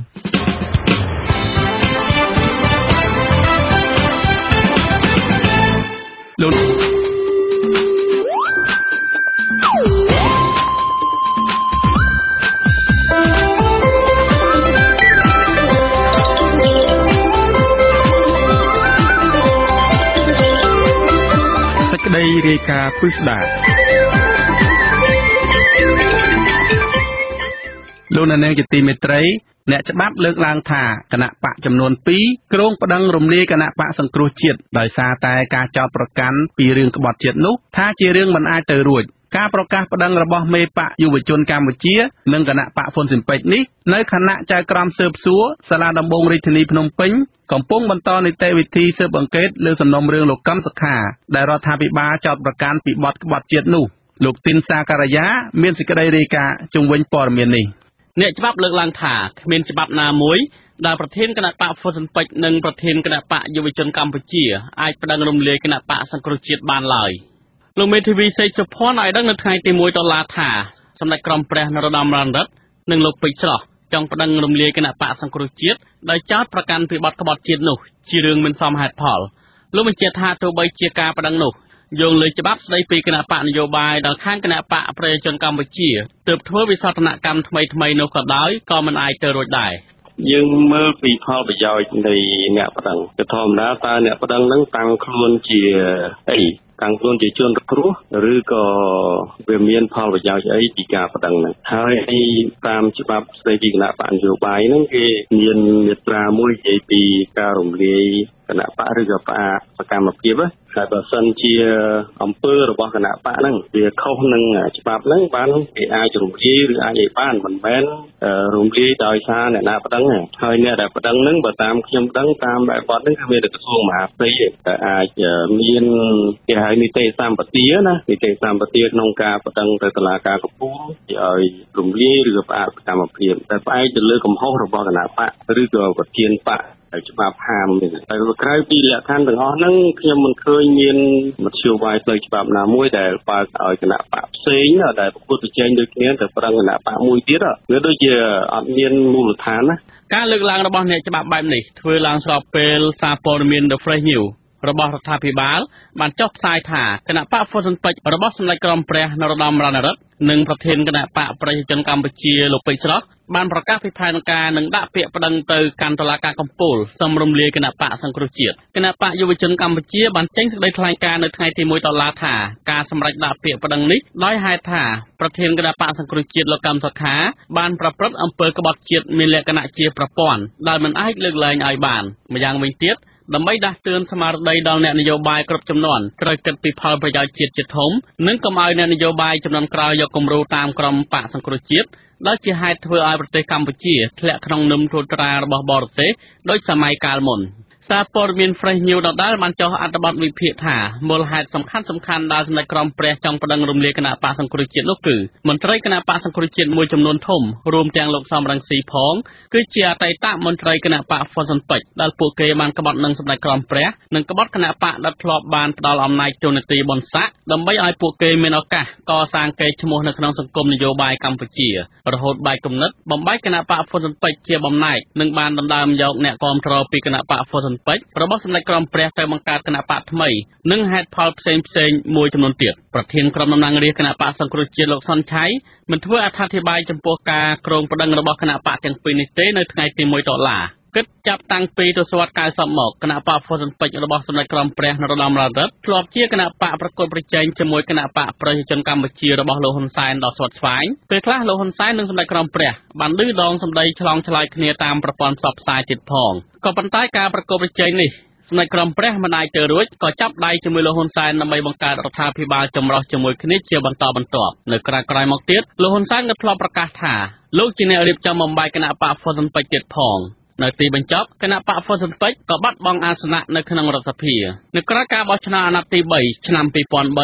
លោកដីរាយការណ៍ពិស្ដាលោកនាងជាទីមេត្រីអ្នកច្បាប់លើកឡើងថាគណៈបកចំនួន2ក្រុងប្តឹងរំលាយគណៈបកសង្គ្រោះជាតិដោយសារតែការចោទប្រកាន់ពីរឿងក្បត់ជាតិនោះថាជារឿងមិនអាចទៅរួចការប្រកាសប្តឹងរបស់មេបកយុវជនកម្ពុជានិងគណៈបកហ៊ុនស៊ិនប៉ិចនេះនៅខណៈចៅក្រមស៊ើបសួរសាលាដំបងរាជធានីភ្នំពេញកំពុងបន្តនីតិវិធីស៊ើបអង្កេតលើសំណុំរឿងលោកកឹមសុខាដែលរដ្ឋាភិបាលចោទប្រកាន់ពីបទក្បត់ជាតិនោះលោកទីនសាការយាមានសេចក្តីរាយការណ៍ជុំវិញព័ត៌មាននេះអ្នកច្បាប់លើកឡើងថាគ្មានច្បាប់ណាមួយដែលប្រធានគណៈបកហ៊ុនស៊ិនប៉ិចនិងប្រធានគណៈបកយុវជនកម្ពុជាអាចប្តឹងរំលាយគណៈបកសង្គ្រោះជាតិបានឡើយលោកមេធាវីសេកសុភ័ណ្ឌឲ្យដឹងនៅថ្ងៃទី1ដុល្លារថាសម្ដេចក្រមព្រះនរោត្តមរណរដ្ឋនិងលោកពេជ្រស្រស់ចង់ប្តឹងរំលាយគណៈបកសង្គ្រោះជាតិដោយចោទប្រកាន់ពីបទក្បត់ជាតិនោះជារឿងមិនសមហេតុផលលោកបញ្ជាក់ថាទោះបីជាការប្តឹងនោះយោងលើច្បាប់ស្តីពីគណៈបកនយោបាយដល់ខាងគណៈបកប្រជាជនកម្ពុជាទើបធ្វើវិសោធនកម្មថ្មីនោះក៏ដោយក៏មិនអាចទៅរួចដែរយើងមើលពីផលប្រយោជន៍នៃអ្នកប្តឹងគឺធម្មតាតើអ្នកប្តឹងនឹងតាំងខ្លួនជាអីតាំងខ្លួនជាជនរងគ្រោះឬក៏វាមានផលប្រយោជន៍អីពីការប្តឹងហ្នឹងហើយតាមច្បាប់ស្តីពីគណៈបកនយោបាយហ្នឹងគេមានមាត្រាមួយនិយាយពីការរំលាយគណៈបកឬក៏បកសកម្មភាពហើយបើសិនជាអង្គើរបស់គណៈបកហ្នឹងវាខុសនឹងច្បាប់ហ្នឹងបានគេអាចរំលាយឬអាចឲ្យបានមិនមែនរំលាយដោយសារអ្នកណាប្តឹងទេហើយអ្នកដែលប្តឹងហ្នឹងបើតាមខ្ញុំដឹងតាមបែបបទហ្នឹងគឺមានតែក្រសួងមហាផ្ទៃទេតែអាចមានគេហៅនីតិសម្បទាណានីតិសម្បទាក្នុងការប្តឹងទៅតុលាការកំពូលឲ្យរំលាយឬក៏ផ្អាកសកម្មភាពតែផ្អែកទៅលើកំហុសរបស់គណៈបកឬក៏ប្រធានបកច្បាប់ហាមនេះតែក្រៅពីលក្ខខណ្ឌទាំងអស់ហ្នឹងខ្ញុំមិនឃើញមានមធ្យោបាយផ្លូវច្បាប់ណាមួយដែលបើកឲ្យគណៈបកផ្សេងដែលប្រកួតប្រជែងដូចគ្នាទៅប្រឹងគណៈបកមួយទៀតវាដូចជាអត់មានមូលដ្ឋានណាការលើកឡើងរបស់អ្នកច្បាប់បែបនេះធ្វើឡើងស្របពេលសារព័ត៌មាន The Fresh News របស់រដ្ឋាភិបាលបានចុះផ្សាយថាគណៈបកហ៊ុនស៊ិនប៉ិចរបស់សម្ដេចក្រមព្រះនរោត្តមរណរដ្ឋនិងប្រធានគណៈបកប្រជាជនកម្ពុជាលោកពេជ្រស្រស់បានប្រកាសពីផែនការនឹងដាក់ពាក្យប្តឹងទៅកាន់តុលាការកំពូលសូមរំលាយគណៈបកសង្គ្រោះជាតិគណៈបកយុវជនកម្ពុជាបានចេញសេចក្តីថ្លែងការណ៍នៅថ្ងៃទី1ដុល្លារថាការសម្រេចដាក់ពាក្យប្តឹងនេះដោយហេតុថាប្រធានគណៈបកសង្គ្រោះជាតិលោកកឹមសុខាបានប្រព្រឹត្តអំពើក្បត់ជាតិមានលក្ខណៈជាប្រព័ន្ធដែលមិនអាចលើកលែងឲ្យបានម្យ៉ាងវិញទៀតដើម្បីដាស់តឿនស្មារតីដល់អ្នកនយោបាយគ្រប់ចំនួនត្រូវគិតពីផលប្រយោជន៍ជាតិជាធំនិងកុំឲ្យអ្នកនយោបាយចំនួនក្រោយយកគំរូតាមក្រមបកសង្គ្រោះជាតិដែលជាហេតុធ្វើឲ្យប្រទេសកម្ពុជាធ្លាក់ក្នុងនឹមត្រួតត្រារបស់បរទេសដោយសម័យកាលមុនសារព័ត៌មាន Fresh News ដដែលបានចុះអត្ថបទវិភាគថាមូលហេតុសំខាន់ដែលសម្ដេចក្រមព្រះចង់ប្តឹងរំលាយគណៈបកសង្គ្រោះជាតិនោះគឺមន្ត្រីគណៈបកសង្គ្រោះជាតិមួយចំនួនធំរួមទាំងលោកសំរងស៊ីផងគឺជាអតីតមន្ត្រីគណៈបកហ៊ុនស៊ិនប៉ិចដែលពួកគេបានក្បត់នឹងសម្ដេចក្រមព្រះនិងក្បត់គណៈបកដែលធ្លាប់បានផ្ដល់អំណាចទូនាទីបនស័កដើម្បីឲ្យពួកគេមានឱកាសកសាងកេរ្តិ៍ឈ្មោះនៅក្នុងសង្គមនយោបាយកម្ពុជារហូតបែកគំនិតបំបែកគណៈបកហ៊ុនស៊ិនប៉ិចជាបំណែកនិងបានដណ្ដើមយកអ្នកគាំទ្រពីគណៈបកហ៊ុនស៊ិនប៉ិចរបស់សម្ដេចក្រមព្រះទៅបង្កើតគណៈបកថ្មីនិងហេតុផលផ្សេងមួយចំនួនទៀតប្រធានក្រុមតំណាងរាស្ត្រគណៈបកសង្គ្រោះជាតិលោកសុនឆៃមិនធ្វើអត្ថាធិប្បាយចំពោះការក្រងប្តឹងរបស់គណៈបកទាំងពីរនេះទេនៅថ្ងៃទី1ដុល្លារគិតចាប់តាំងពីទសវត្សរ៍90មកគណៈបកហ៊ុនស៊ិនប៉ិចរបស់សម្ដេចក្រមព្រះនរោត្តមរណរដ្ឋធ្លាប់ជាគណៈបកប្រកួតប្រជែងជាមួយគណៈបកប្រជាជនកម្ពុជារបស់លោកហ៊ុនសែនដល់ស្វិតស្វាញពេលខ្លះលោកហ៊ុនសែននិងសម្ដេចក្រមព្រះបានឌឺដងសម្ដីឆ្លងឆ្លើយគ្នាតាមប្រព័ន្ធផ្សព្វផ្សាយទៀតផងក៏ប៉ុន្តែការប្រកួតប្រជែងនេះសម្ដេចក្រមព្រះមិនអាចទៅរួចក៏ចាប់ដៃជាមួយលោកហ៊ុនសែនដើម្បីបង្កើតរដ្ឋាភិបាលចម្រុះជាមួយគ្នាជាបន្តបន្ទាប់នៅក្រោយមកទៀតលោកហ៊ុនសែនក៏ធ្លាប់ប្រកាសថាលោកជាអ្នករៀបចំបំបែកគណៈបកហ៊ុនស៊ិនប៉ិចទៀតផងនៅទីបញ្ចប់គណៈបកហ៊ុនស៊ិនប៉ិចក៏បាត់បង់អាសនៈនៅក្នុងរដ្ឋសភានៅក្រៅការបោះឆ្នោតអាណត្តិទី3ឆ្នាំ2003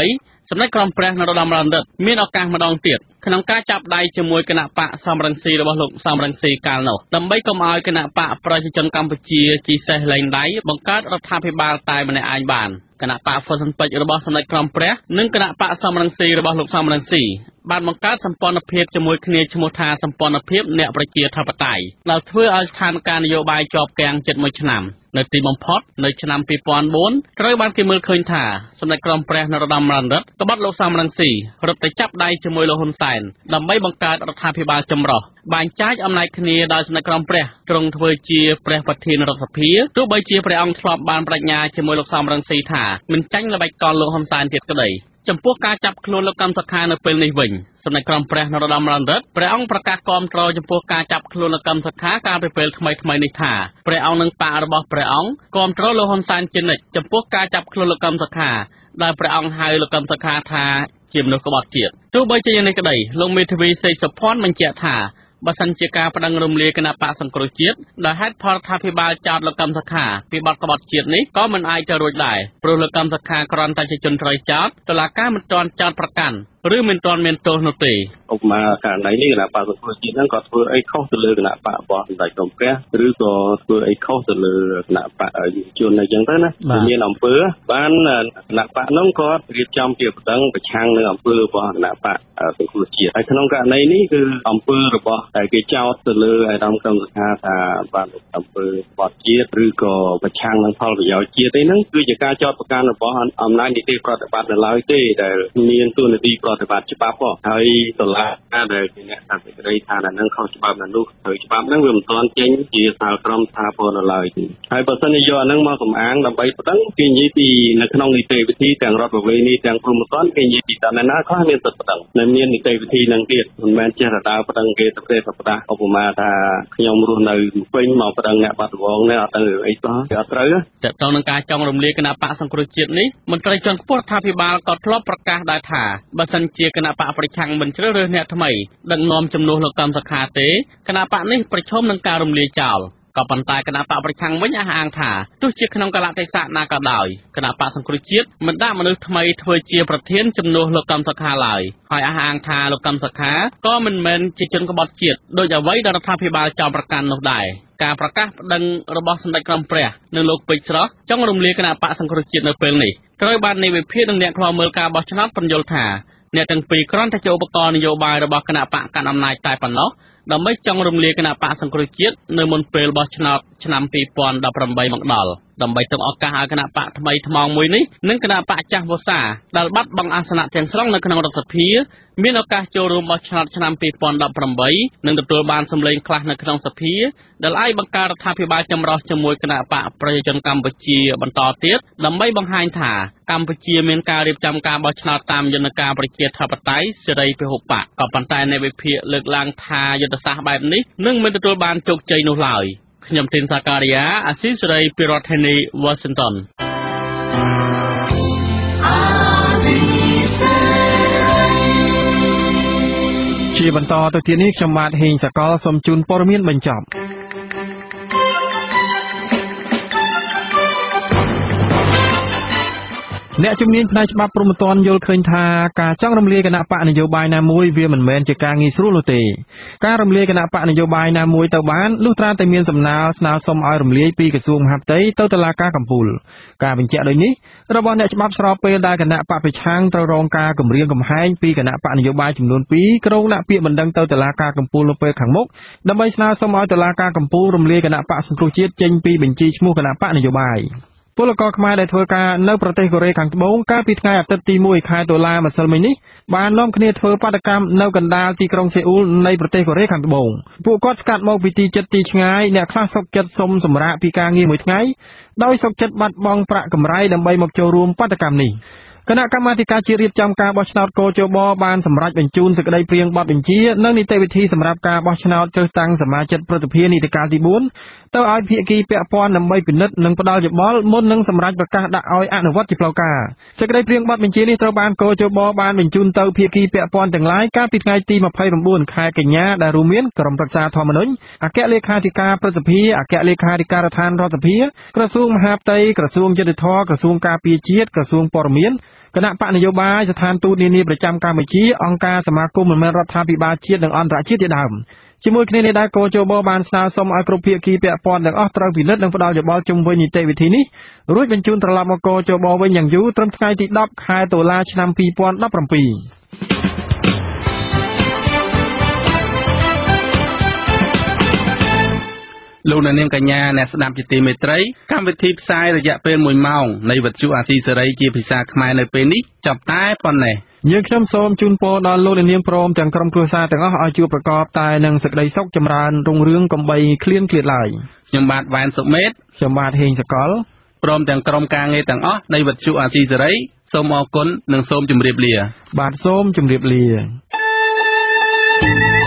សម្ដេចក្រមព្រះនរោត្តម រណរដ្ឋមានឱកាសម្ដងទៀតក្នុងការចាប់ដៃជាមួយគណៈបកសំរងស៊ីរបស់លោកសំរងស៊ីកាលនោះដើម្បីកុំឲ្យគណៈបកប្រជាជនកម្ពុជាជីសេះលែងដៃបង្កើតរដ្ឋាភិបាលតែម្នាក់ឯងបានគណៈបកហ្វុនស៊ិនពេជ្ររបស់សម្ដេចក្រមព្រះនិងគណៈបកសំរងស៊ីរបស់លោកសំរងស៊ីបានបង្កើតសម្ព័ន្ធភាពជាមួយគ្នាឈ្មោះថាសម្ព័ន្ធភាពអ្នកប្រជាធិបតេយ្យដែលធ្វើឲ្យស្ថានភាពនយោបាយជាប់គាំងជិត1ឆ្នាំនៅទីបំផុតនៅឆ្នាំ2004ត្រូវបានគេមើលឃើញថាសម្ដេចក្រមព្រះនរោត្តម រណរដ្ឋក្បត់លោកសំរងស៊ីរត់ទៅចាប់ដៃជាមួយលោកហ៊ុនសែនដើម្បីបង្កើតរដ្ឋាភិបាលចម្រុះបែងចែកអំណាចគ្នាដោយសម្ដេចក្រមព្រះទ្រង់ធ្វើជាព្រះប្រធានរដ្ឋសភាទោះបីជាព្រះអង្គធ្លាប់បានប្រាជ្ញាជាមួយលោកសំរងស៊ីថាមិនចាញ់ល្បិចកលលោកហ៊ុនសែនទៀតក្តីចំពោះការចាប់ខ្លួនលោកកម្មសខានៅពេលនេះវិញសម្ដេចក្រមព្រះនរោត្តម រណរដ្ឋព្រះអង្គប្រកាសគាំទ្រចំពោះការចាប់ខ្លួនលោកកម្មសខាកាលពីពេលថ្មីនេះថាព្រះអង្គនិងបករបស់ព្រះអង្គគាំទ្រលោកហ៊ុនសែនជានិច្ចចំពោះការចាប់ខ្លួនលោកកម្មសខាដែលព្រះអង្គហៅលោកកម្មសខាថាជាមនុស្សក្បត់ជាតិទោះបីជាយ៉ាងនេះក្តីលោកមេធាវីសេកសុភ័ណ្ឌបញ្ជាក់ថាបើសិនជាការប្តឹងរំលាយគណៈបកសង្គ្រោះជាតិដែលហេតុផលរដ្ឋាភិបាលចោទលោកកម្មសខាពីបទក្បត់ជាតិនេះក៏មិនអាចទៅរួចដែរព្រោះលោកកម្មសខាគ្រាន់តែជាជនត្រូវចោទតុលាការមិនទាន់ចោទប្រកាន់ឬមិនទាន់មានទោសនោះទេឧបមាករណីនេះគណៈបកសង្គ្រោះជាតិហ្នឹងក៏ធ្វើអីខុសទៅលើគណៈបករបស់សម្ដេចក្រមព្រះឬក៏ធ្វើអីខុសទៅលើគណៈបកយុវជនអីចឹងទៅណាមានអំពើបានគណៈបកហ្នឹងក៏រៀបចំជាប្តឹងប្រឆាំងនឹងអំពើរបស់គណៈបកសង្គ្រោះជាតិហើយក្នុងករណីនេះគឺអំពើរបស់តែគេចោទទៅលើអាដាមកម្មសខាថាបានអំពើបទជាតិឬក៏ប្រឆាំងនឹងផលប្រយោជន៍ជាតិអីហ្នឹងគឺជាការចោទប្រកាន់របស់អំណាចនីតិប្រតិបត្តិនៅឡើយទេដែលមានទូនាទីប្រតិបត្តិច្បាប់ហើយតុលាការដែលជាអ្នកតាំងសេចក្តីថានឹងខុសច្បាប់នៅនោះហើយច្បាប់ហ្នឹងវាមិនទាន់ចេញជាសាលក្រមថាពរនៅឡើយទេហើយបើសិនជាយកអាហ្នឹងមកសំអាងដើម្បីប្តឹងគេនិយាយពីនៅក្នុងនីតិវិធីទាំងរដ្ឋប្រវេណីទាំងព្រហ្មទណ្ឌគេនិយាយពីតើណាខ្លះមានសិទ្ធិប្តឹងនៅមាននីតិវិធីហ្នឹងទៀតមិនមែនចេះតែដើរប្តឹងគេទៅទេទៅផ្ដាស់ឧបមាថាខ្ញុំរស់នៅពេញមកប្តឹងអ្នកបាត់ដំបងនេះអត់ទៅអីសោះអត់ត្រូវតើតើនឹងការចង់រំលាយគណៈបកសង្គ្រោះជាតិនេះមន្ត្រីជាន់ខ្ពស់រដ្ឋាភិបាលក៏ធ្លាប់ប្រកាសដែរថាបើសិនជាគណៈបកប្រឆាំងមិនជ្រើសរើសអ្នកថ្មីដឹកនាំជំនួសលោកកម្មសខាទេគណៈបកនេះប្រឈមនឹងការរំលាយចោលក៏ប៉ុន្តែគណៈបកប្រឆាំងវិញអះអាងថាទោះជាក្នុងកលៈទេសៈណាក៏ដោយគណៈបកសង្គ្រោះជាតិមិនដាក់មនុស្សថ្មីធ្វើជាប្រធានជំនួសលោកកម្មសខាឡើយហើយអះអាងថាលោកកម្មសខាក៏មិនមែនជាជនក្បត់ជាតិដោយអ្វីដែលរដ្ឋាភិបាលចោទប្រកាន់នោះដែរការប្រកាសប្តឹងរបស់សម្ដេចក្រមព្រះនិងលោកពេជ្រស្រស់ចង់រំលាយគណៈបកសង្គ្រោះជាតិនៅពេលនេះត្រូវបាននៃវិភាគនិងអ្នកខ្លាំមើលការបោះឆ្នោតពន្យល់ថាអ្នកទាំងពីរគ្រាន់តែជាឧបករណ៍នយោបាយរបស់គណៈបកកាន់អំណាចតែប៉ុណ្ណោះដើម្បីចង់រំលាយគណៈបកសង្គ្រោះជាតិនៅមុនពេលបោះឆ្នោតឆ្នាំ2018មកដល់ដើម្បីទុកឱកាសឲ្យគណៈបកថ្មីថ្មោងមួយនេះនិងគណៈបកចាស់វស្សាដែលបាត់បង់អាសនៈទាំងស្រុងនៅក្នុងរដ្ឋសភាមានឱកាសចូលរួមបោះឆ្នោតឆ្នាំ2018និងទទួលបានសម្លេងខ្លះនៅក្នុងសភាដែលអាចបង្កើតរដ្ឋាភិបាលចម្រុះជាមួយគណៈបកប្រជាជនកម្ពុជាបន្តទៀតដើម្បីបង្ហាញថាកម្ពុជាមានការរៀបចំការបោះឆ្នោតតាមយន្តការប្រជាធិបតេយ្យសេរីពហុបកក៏ប៉ុន្តែអ្នកវិភាគលើកឡើងថាយុទ្ធសាស្ត្របែបនេះនឹងមិនទទួលបានជោគជ័យនោះឡើយខ្ញុំទីនសាការីយ៉ាអាស៊ីសេរីពីរដ្ឋធានី Washington ជាបន្តទៅទៀតនេះខ្ញុំបាទហេងសកលសូមជូនព័ត៌មានបញ្ចប់អ្នកជំនាញផ្នែកច្បាប់ព្រហ្មទណ្ឌយល់ឃើញថាការចង់រំលាយគណៈបកនយោបាយណាមួយវាមិនមែនជាការងាយស្រួលនោះទេការរំលាយគណៈបកនយោបាយណាមួយទៅបានលុះត្រាតែមានសំណើស្នើសុំឲ្យរំលាយពីក្រសួងមហាផ្ទៃទៅតុលាការកំពូលការបញ្ជាក់ដូចនេះរបស់អ្នកច្បាប់ស្របពេលដែលគណៈបកប្រឆាំងត្រូវរងការគំរាមកំហែងពីគណៈបកនយោបាយចំនួន2ក្រុងដាក់ពាក្យបណ្ដឹងទៅតុលាការកំពូលនៅពេលខាងមុខដើម្បីស្នើសុំឲ្យតុលាការកំពូលរំលាយគណៈបកសង្គ្រោះជាតិចេញពីបញ្ជីឈ្មោះគណៈបកនយោបាយពលករខ្មែរដែលធ្វើការនៅប្រទេសកូរ៉េខាងត្បូងកាលពីថ្ងៃអាទិត្យទី1ខែតុលាម្សិលមិញនេះបាននាំគ្នាធ្វើបាតកម្មនៅកណ្ដាលទីក្រុងសេអ៊ូលនៃប្រទេសកូរ៉េខាងត្បូងពួកគាត់ស្កាត់មកពីទីជិតទីឆ្ងាយអ្នកខ្លះសុខចិត្តសុំសម្រាកពីការងារមួយថ្ងៃដោយសុខចិត្តបាត់បង់ប្រាក់កម្រៃដើម្បីមកចូលរួមបាតកម្មនេះគណៈកម្មាធិការជាតិរៀបចំការបោះឆ្នោតកោជបបានសម្រេចបញ្ជូនសេចក្តីព្រាងបទបញ្ជានិងនីតិវិធីសម្រាប់ការបោះឆ្នោតជ្រើសតាំងសមាជិកព្រឹទ្ធសភានីតិកាលទី4ទៅឲ្យភាគីពាក់ព័ន្ធដើម្បីពិនិត្យនិងផ្ដល់យោបល់មុននឹងសម្រេចប្រកាសដាក់ឲ្យអនុវត្តជាផ្លូវការសេចក្តីព្រាងបទបញ្ជានេះត្រូវបានកោជបបានបញ្ជូនទៅភាគីពាក់ព័ន្ធទាំងឡាយកាលពីថ្ងៃទី29ខែកញ្ញាដែលរួមមានក្រុមប្រឹក្សាធម្មនុញ្ញអគ្គលេខាធិការព្រឹទ្ធសភាអគ្គលេខាធិការដ្ឋានរដ្ឋសភាក្រសួងមហាផ្ទៃក្រសួងយុតិធធក្រសួងការពារជាតិក្រសួងព័ត៌មានគគណៈបកនយោបាយស្ថានទូតនានាប្រចាំកម្ពុជាអង្គការសមាគមមិនមែនរដ្ឋាភិបាលជាតិនិងអន្តរជាតិជាដើមជាមួយគ្នានេះដែរគោជបបានស្នើសុំឲ្យគ្រប់ភាគីពាក់ព័ន្ធទាំងអស់ត្រូវពិនិត្យនិងផ្ដល់យោបល់ជុំវិញនីតិវិធីនេះរួចបញ្ជូនត្រឡប់មកគោជបវិញយ៉ាងយូរត្រឹមថ្ងៃទី10ខែតុលាឆ្នាំ2017 លោកនាងកញ្ញាអ្នកស្ដាប់ជាទីមេត្រីកម្មវិធីផ្សាយរយៈពេល1ម៉ោងនៃវិទ្យុអាស៊ីសេរីជាភាសាខ្មែរនៅពេលនេះចាប់តែប៉ុណ្ណេះយើងខ្ញុំសូមជូនពរដល់លោកនាងព្រមទាំងក្រុមគ្រួសារទាំងអស់ឲ្យជួបប្រកបតែនឹងសេចក្តីសុខចម្រើនរុងរឿងកំបីឃ្លានឃ្លាតឡើយខ្ញុំបាទវ៉ែនសុមេតខ្ញុំបាទហេងសកលព្រមទាំងក្រុមការងារទាំងអស់នៃវិទ្យុអាស៊ីសេរីសូមអរគុណនិងសូមជម្រាបលាបាទសូមជម្រាបលា